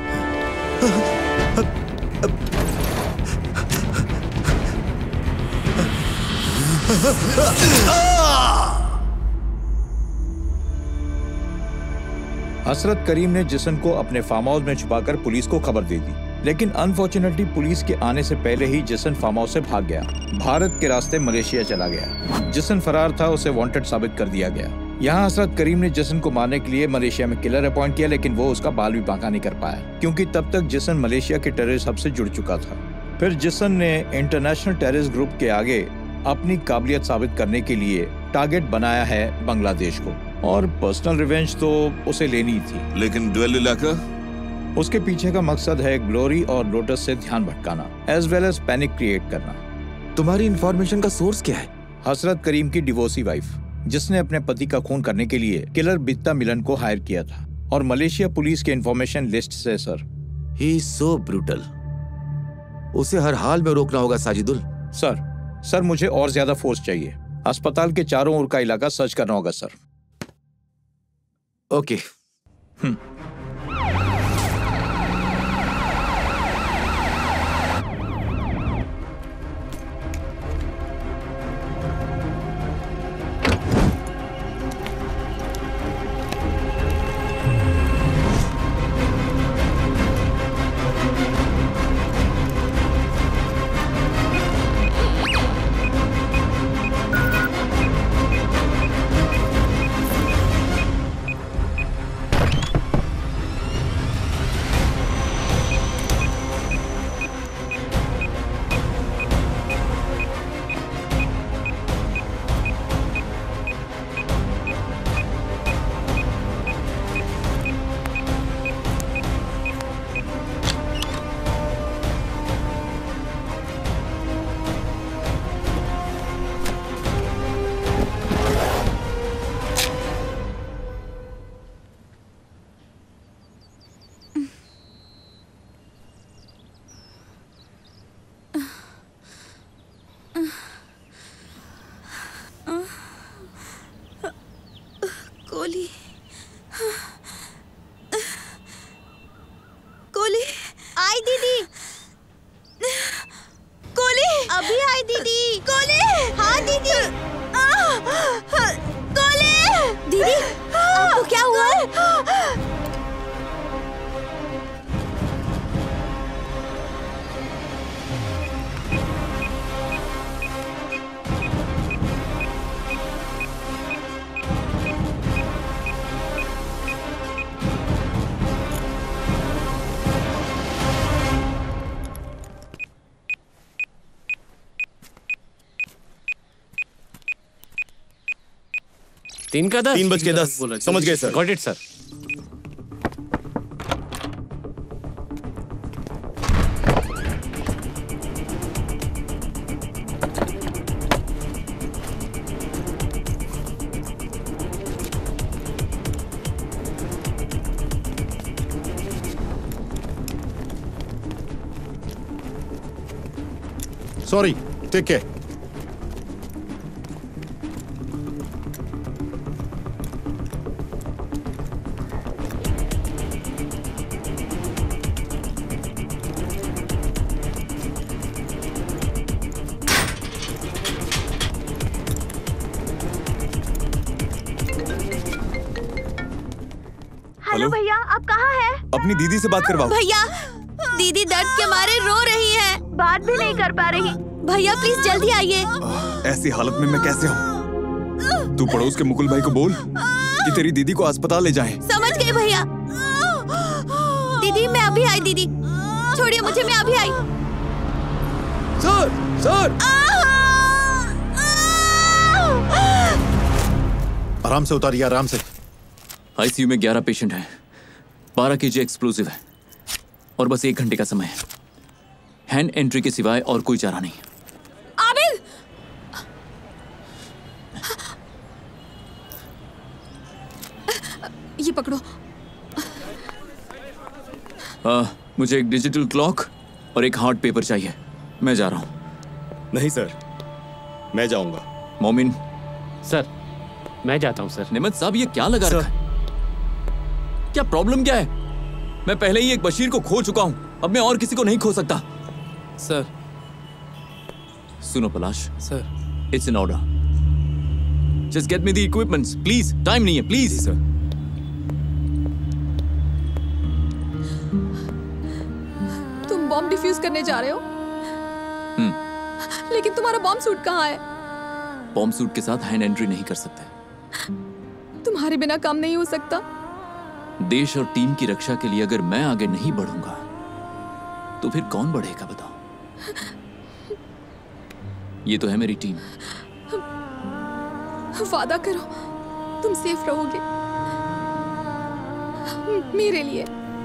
हसरत करीम ने जिसन को अपने फार्म हाउस में छुपाकर पुलिस को खबर दे दी, लेकिन अनफॉर्चुनेटली पुलिस के आने से पहले ही जिसन फार्म हाउस से भाग गया। भारत के रास्ते मलेशिया चला गया। जिसन फरार था, उसे वांटेड साबित कर दिया गया। यहाँ हसरत करीम ने जिसन को मारने के लिए मलेशिया में किलर अपॉइंट किया, लेकिन वो उसका बाल भी बांका नहीं कर पाया, क्योंकि तब तक जिसन मलेशिया के टेररिस्ट हब से जुड़ चुका था। फिर जिसन ने इंटरनेशनल टेररिस्ट ग्रुप के आगे अपनी काबिलियत साबित करने के लिए टारगेट बनाया है बांग्लादेश को, और पर्सनल रिवेंज तो उसे लेनी थी। लेकिन ड्वेल इलाका? उसके पीछे का मकसद है ग्लोरी और लोटस से ध्यान भटकाना, as well as panic create करना। तुम्हारी इंफॉर्मेशन का सोर्स क्या है? हसरत करीम की डिवोर्सी वाइफ, जिसने अपने पति का खून करने के लिए किलर बित्ता मिलन को हायर किया था, और मलेशिया पुलिस के इंफॉर्मेशन लिस्ट से sir. He is so brutal. उसे हर हाल में रोकना होगा साजिदुल। सर मुझे और ज्यादा फोर्स चाहिए। अस्पताल के चारों ओर का इलाका सर्च करना होगा सर। ओके। 3:10 3:10 समझ गए sir. Got it sir. Sorry, take care. Hello भैया, आप कहाँ हैं? अपनी दीदी से बात करवाओ। भैया, दीदी दर्द के मारे रो रही है, बात भी नहीं कर पा रही। भैया प्लीज जल्दी आइए। ऐसी हालत में मैं कैसे आऊँ? तू पड़ोस के मुकुल भाई को बोल कि तेरी दीदी को अस्पताल ले जाएं। समझ गए भैया। दीदी मैं अभी आई, दीदी छोड़िए मुझे, मैं अभी आई। Sir, sir. आराम से उतारिए, आराम से। आईसीयू में 11 पेशेंट हैं, 12 kg एक्सप्लोसिव है और बस 1 घंटे का समय है। हैंड एंट्री के सिवाय और कोई चारा नहीं। आबिद! ये पकड़ो। मुझे एक डिजिटल क्लॉक और एक हार्ट पेपर चाहिए। मैं जा रहा हूँ। नहीं सर, मैं जाऊंगा। मोमिन। सर, मैं जाता हूँ सर। नेमत साहब, ये क्या लगा रखा है? क्या प्रॉब्लम क्या है? मैं पहले ही एक बशीर को खो चुका हूं, अब मैं और किसी को नहीं खो सकता। सर। सुनो Palash. Sir. It's an order. Just get me the equipments please. Time नहीं है, प्लीज। सर। तुम बॉम्ब डिफ्यूज करने जा रहे हो? लेकिन तुम्हारा बॉम्ब सूट कहाँ है? बॉम्ब सूट के साथ हैंड एंट्री नहीं कर सकते। तुम्हारे बिना काम नहीं हो सकता। देश और टीम की रक्षा के लिए अगर मैं आगे नहीं बढ़ूंगा तो फिर कौन बढ़ेगा बताओ? ये तो है मेरी टीम। वादा करो तुम सेफ रहोगे मेरे लिए।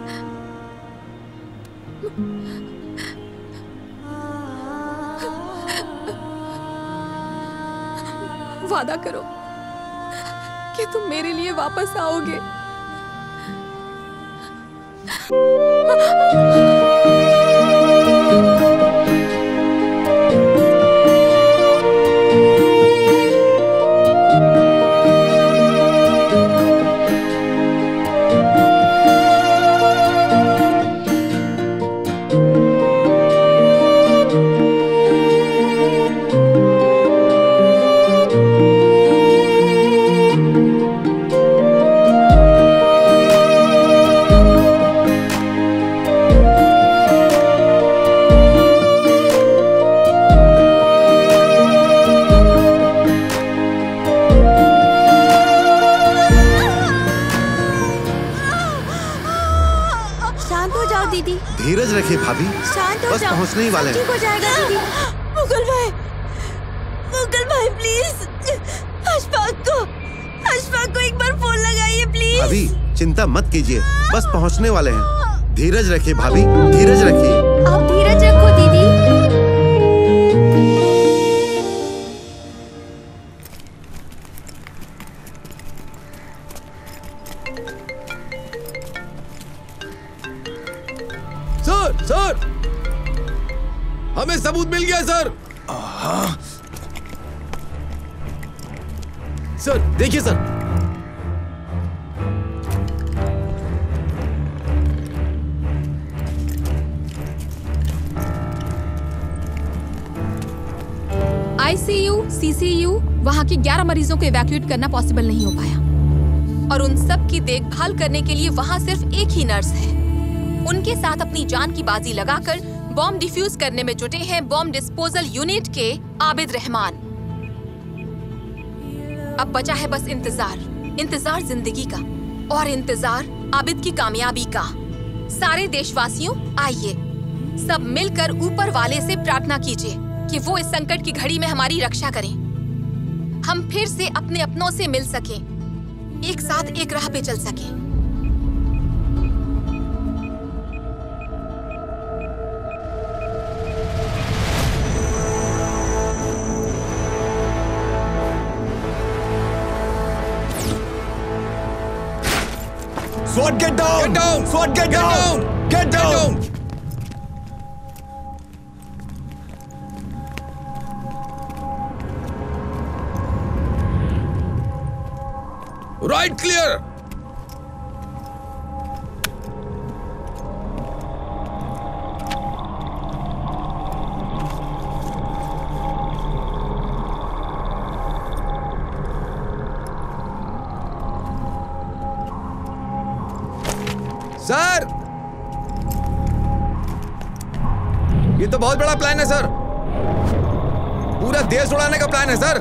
वादा करो कि तुम मेरे लिए वापस आओगे। धीरज रखिए भाभी, शांत हो बस जाओ, पहुंचने ही वाले हैं। ठीक हो जाएगा दीदी। मुकुल भाई प्लीज, अशफाक को एक बार फोन लगाइए प्लीज। भाभी चिंता मत कीजिए, बस पहुंचने वाले हैं। धीरज रखिए भाभी, धीरज रखिए। आप धीरज रखो दीदी। सर, हमें सबूत मिल गया सर। सर देखिए सर। आईसीयू, सीसीयू, वहाँ की 11 मरीजों को इवैक्यूएट करना पॉसिबल नहीं हो पाया और उन सब की देखभाल करने के लिए वहाँ सिर्फ एक ही नर्स है। उनके साथ अपनी जान की बाजी लगाकर बॉम्ब डिफ्यूज करने में जुटे हैं बॉम्ब डिस्पोजल यूनिट के आबिद रहमान। अब बचा है बस इंतजार जिंदगी का और इंतजार आबिद की कामयाबी का। सारे देशवासियों आइए, सब मिलकर ऊपर वाले से प्रार्थना कीजिए कि वो इस संकट की घड़ी में हमारी रक्षा करें, हम फिर से अपने अपनों से मिल सकें एक साथ एक राह पे चल सके। SWAT, get down! Get down! SWAT, get down! Get down! Right, clear! Sir, ये तो बहुत बड़ा प्लान है सर। पूरा देश उड़ाने का प्लान है सर।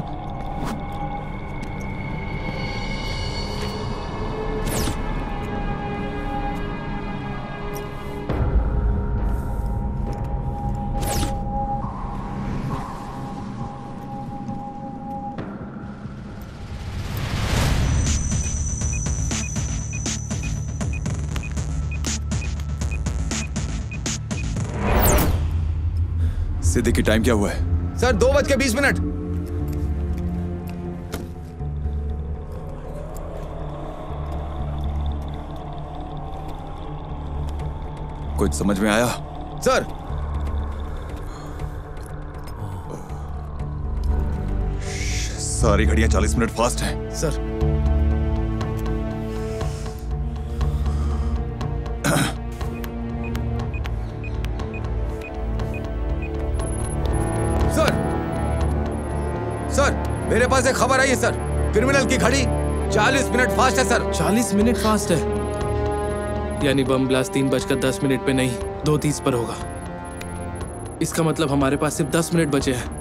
सिद्धि की टाइम क्या हुआ है? सर 2:20। कुछ समझ में आया? सर, सारी घड़ियां 40 मिनट फास्ट हैं। सर, मेरे पास एक खबर आई है सर। क्रिमिनल की घड़ी 40 मिनट फास्ट है सर। 40 मिनट फास्ट है, यानी बम ब्लास्ट 3:10 पे नहीं 2:30 पर होगा। इसका मतलब हमारे पास सिर्फ 10 मिनट बचे हैं।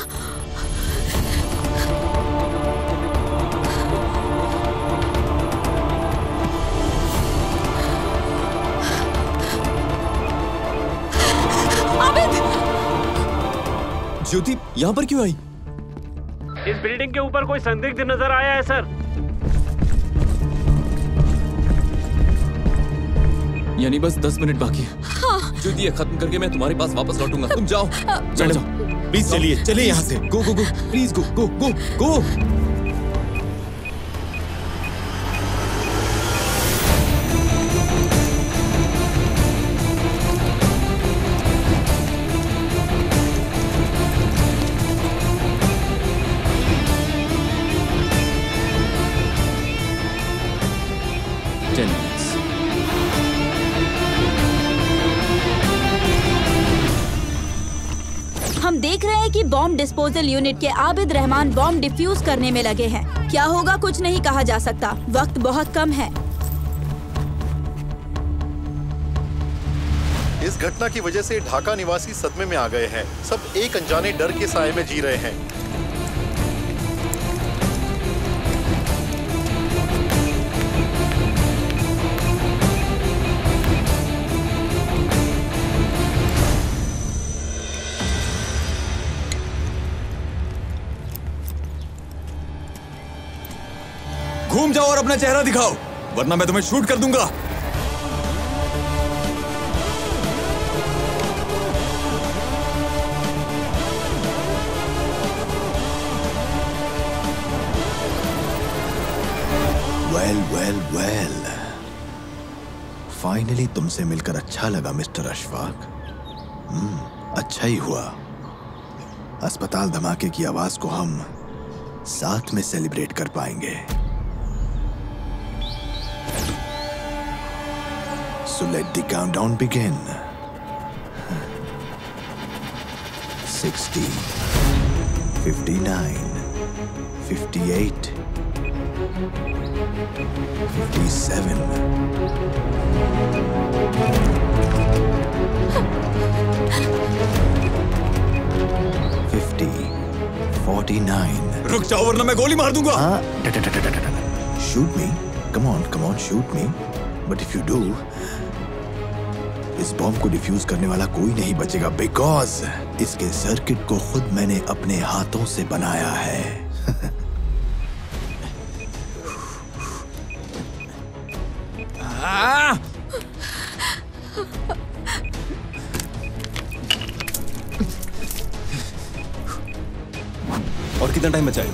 ज्योति यहाँ पर क्यों आई? इस बिल्डिंग के ऊपर कोई संदिग्ध नजर आया है सर। यानी बस 10 मिनट बाकी है। हाँ। ज्योति ये खत्म करके मैं तुम्हारे पास वापस लौटूंगा। तुम जाओ। मैडम प्लीज चलिए, चलिए यहाँ से। Go go go please go go go go. हम देख रहे हैं कि बॉम्ब डिस्पोजल यूनिट के आबिद रहमान बॉम्ब डिफ्यूज करने में लगे हैं। क्या होगा कुछ नहीं कहा जा सकता, वक्त बहुत कम है। इस घटना की वजह से ढाका निवासी सदमे में आ गए हैं। सब एक अनजाने डर के साए में जी रहे हैं। घूम जाओ और अपना चेहरा दिखाओ, वरना मैं तुम्हें शूट कर दूंगा। वेल फाइनली तुमसे मिलकर अच्छा लगा मिस्टर अशफाक। अच्छा ही हुआ। अस्पताल धमाके की आवाज को हम साथ में सेलिब्रेट कर पाएंगे। So let the countdown begin. 60, 59, 58, 57. 50, 49. रुक जाओ वरना मैं गोली मार दूंगा। Shoot me. Come on, shoot me. But if you do, इस बॉम्ब को डिफ्यूज करने वाला कोई नहीं बचेगा, बिकॉज इसके सर्किट को खुद मैंने अपने हाथों से बनाया है। और कितना टाइम बचा है?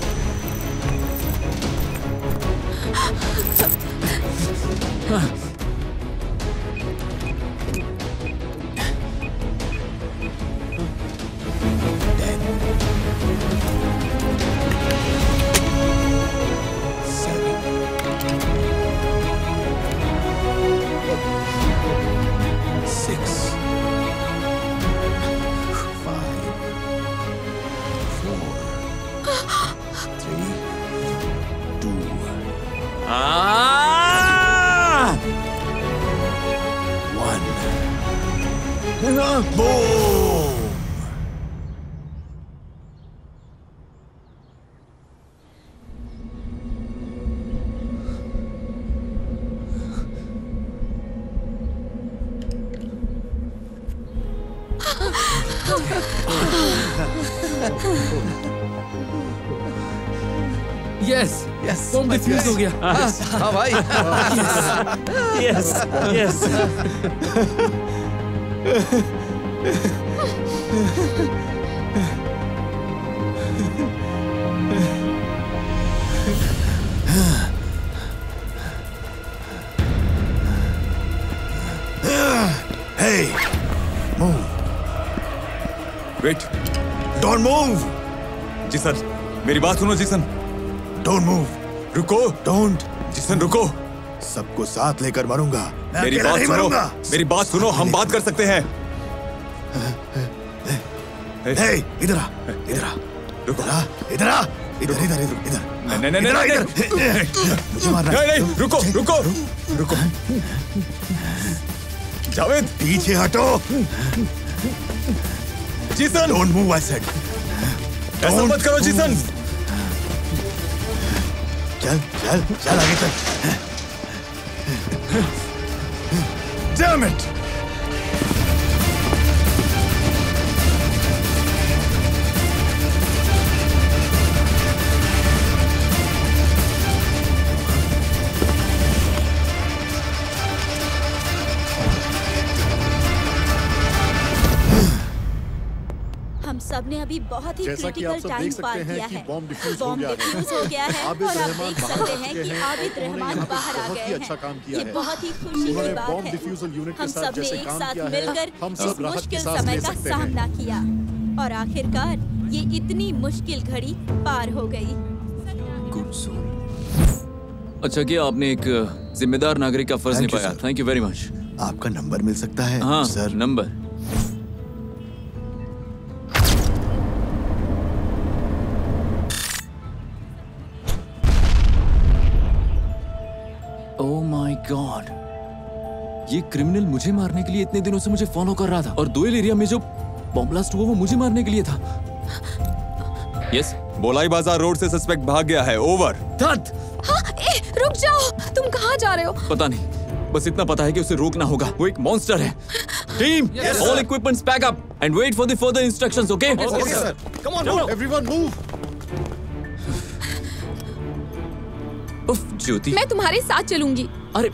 यस यस बम डिफ्यूज हो गया। हाँ भाई। Yes yes. Hey, move. Wait. Don't move. Jisan, मेरी बात सुनो जिसन। Don't move. रुको। Don't. जिसन रुको। सबको साथ लेकर मरूंगा। मेरी बात सुनो। मेरी बात सुनो, हम बात कर सकते हैं। Hey, इधर आ, इधर आ। रुको। इधर आ, इधर इधर इधर इधर। नहीं, मुझे मारना है। नहीं, रुको, रुको, रुको। जावेद, पीछे हटो। जिसन, Don't move, I said. ऐसा मत करो जिसन। चल चल चल आगे चल। Damn it! हम सब ने अभी बहुत ही क्रिटिकल टाइम पार किया है। बॉम्ब डिफ्यूज हो गया है और आप देख सकते हैं कि आबिद रहमान बाहर आ गए हैं। अच्छा काम किया ये है। बहुत ही खुशी की बात बॉम्ब है। डिफ्यूजल यूनिट हम के साथ सब ने जैसे एक काम साथ किया है, मिलकर हम इस सब राहत की मुश्किल सांस समय ले का सकते हैं। सामना किया और आखिरकार ये इतनी मुश्किल घड़ी पार हो गई। अच्छा किया आपने एक जिम्मेदार नागरिक का फर्ज निभाया। Thank you very much. आपका नंबर मिल सकता है? हाँ sir, number. Oh my god, ये क्रिमिनल मुझे मारने के लिए इतने दिनों से मुझे फॉलो कर रहा था और दोयल एरिया में जो बॉम्ब ब्लास्ट हुआ वो मुझे मारने के लिए था। यस, बोलाई बाजार रोड से सस्पेक्ट भाग गया है। ओवर। हाँ, रुक जाओ, तुम कहाँ जा रहे हो? पता नहीं, बस इतना पता है कि उसे रोकना होगा। वो एक मॉन्स्टर है। Team, all equipments pack up and wait for the further instructions, okay? Okay sir. Come on, everyone move. उफ, ज्योति। मैं तुम्हारे साथ चलूंगी। अरे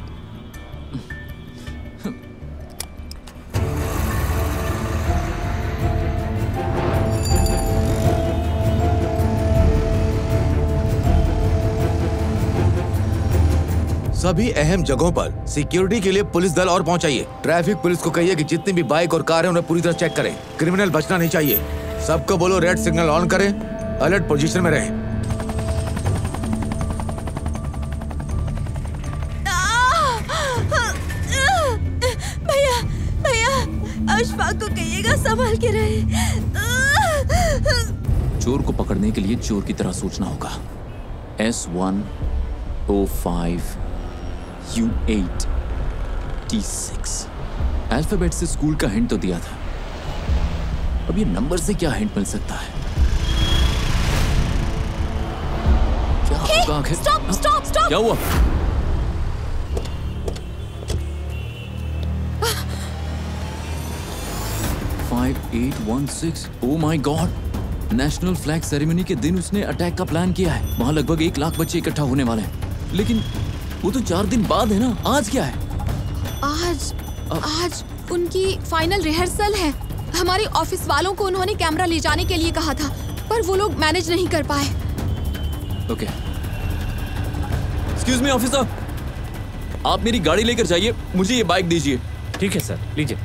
सभी अहम जगहों पर सिक्योरिटी के लिए पुलिस दल और पहुंचाइए। ट्रैफिक पुलिस को कहिए कि जितनी भी बाइक और कार है उन्हें पूरी तरह चेक करें। क्रिमिनल बचना नहीं चाहिए। सबको बोलो रेड सिग्नल ऑन करें, अलर्ट पोजीशन में रहें। भैया भैया, अशफाक को कहिएगा संभाल के रहे। चोर को पकड़ने के लिए चोर की तरह सोचना होगा। S105 U8 T6 अल्फाबेट से स्कूल का हिंट तो दिया था। अब ये नंबर से क्या हिंट मिल सकता है? क्या होगा आखिर? Stop stop stop. क्या हुआ? Five, 8, 1, 6 oh my god, national flag ceremony के दिन उसने अटैक का प्लान किया है। वहां लगभग 1 लाख बच्चे इकट्ठा होने वाले हैं। लेकिन वो तो 4 दिन बाद है ना, आज क्या है? आज उनकी फाइनल रिहर्सल है। हमारे ऑफिस वालों को उन्होंने कैमरा ले जाने के लिए कहा था, पर वो लोग मैनेज नहीं कर पाए। ओके। एक्सक्यूज मी ऑफिसर, आप मेरी गाड़ी लेकर जाइए, मुझे ये बाइक दीजिए। ठीक है सर, लीजिए।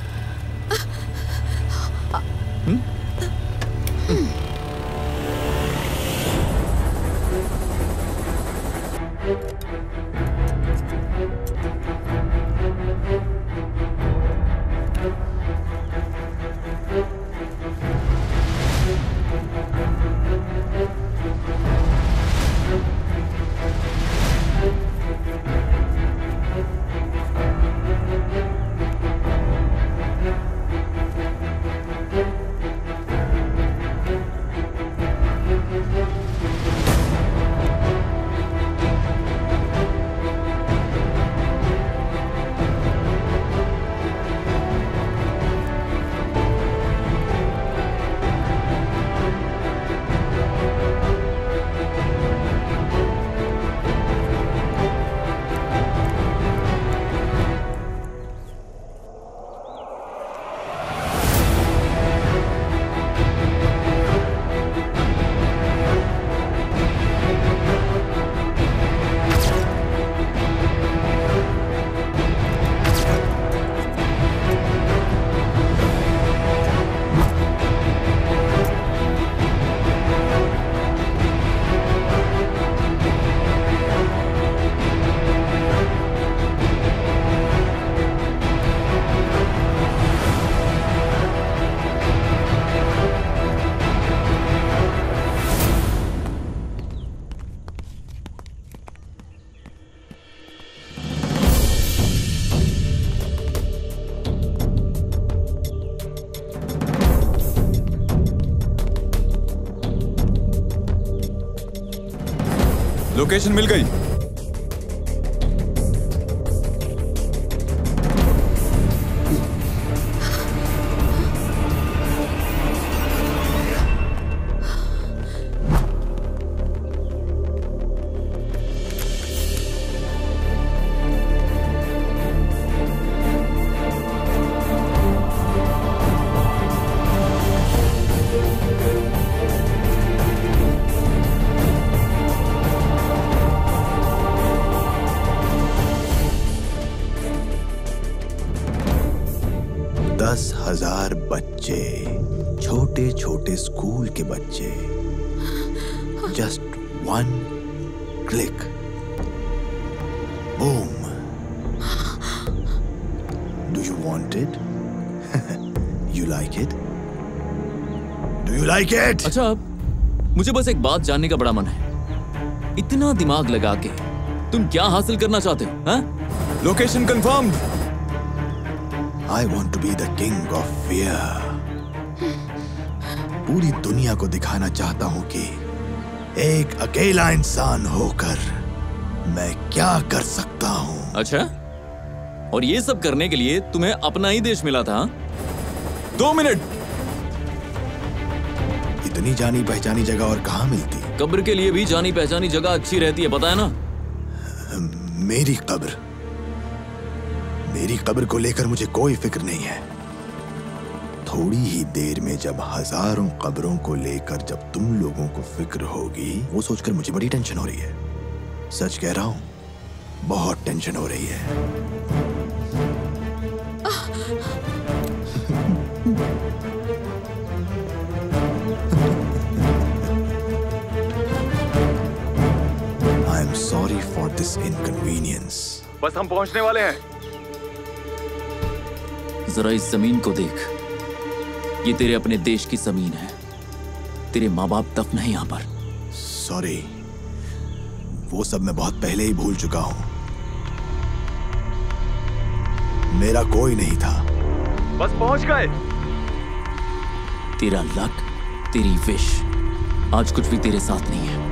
लोकेशन मिल गई। बच्चे, छोटे छोटे स्कूल के बच्चे, just one click, boom. Do you want it? You like it? Do you like it? अच्छा, मुझे बस एक बात जानने का बड़ा मन है। इतना दिमाग लगा के तुम क्या हासिल करना चाहते हो? हाँ? Location confirmed. I want to be the king of fear. पूरी दुनिया को दिखाना चाहता हूँ कि एक अकेला इंसान होकर मैं क्या कर सकता हूँ। अच्छा, और ये सब करने के लिए तुम्हें अपना ही देश मिला था? 2 मिनट। इतनी जानी पहचानी जगह और कहाँ मिलती? कब्र के लिए भी जानी पहचानी जगह अच्छी रहती है, पता है ना? मेरी कब्र को लेकर मुझे कोई फिक्र नहीं है। थोड़ी ही देर में जब हजारों कब्रों को लेकर जब तुम लोगों को फिक्र होगी, वो सोचकर मुझे बड़ी टेंशन हो रही है। सच कह रहा हूं, बहुत टेंशन हो रही है। I am sorry for this inconvenience. बस हम पहुंचने वाले हैं। जरा इस जमीन को देख, ये तेरे अपने देश की जमीन है। तेरे माँ बाप दफन है यहाँ पर। सॉरी, वो सब मैं बहुत पहले ही भूल चुका हूँ। मेरा कोई नहीं था। बस पहुंच गए। तेरा लक, तेरी विश, आज कुछ भी तेरे साथ नहीं है।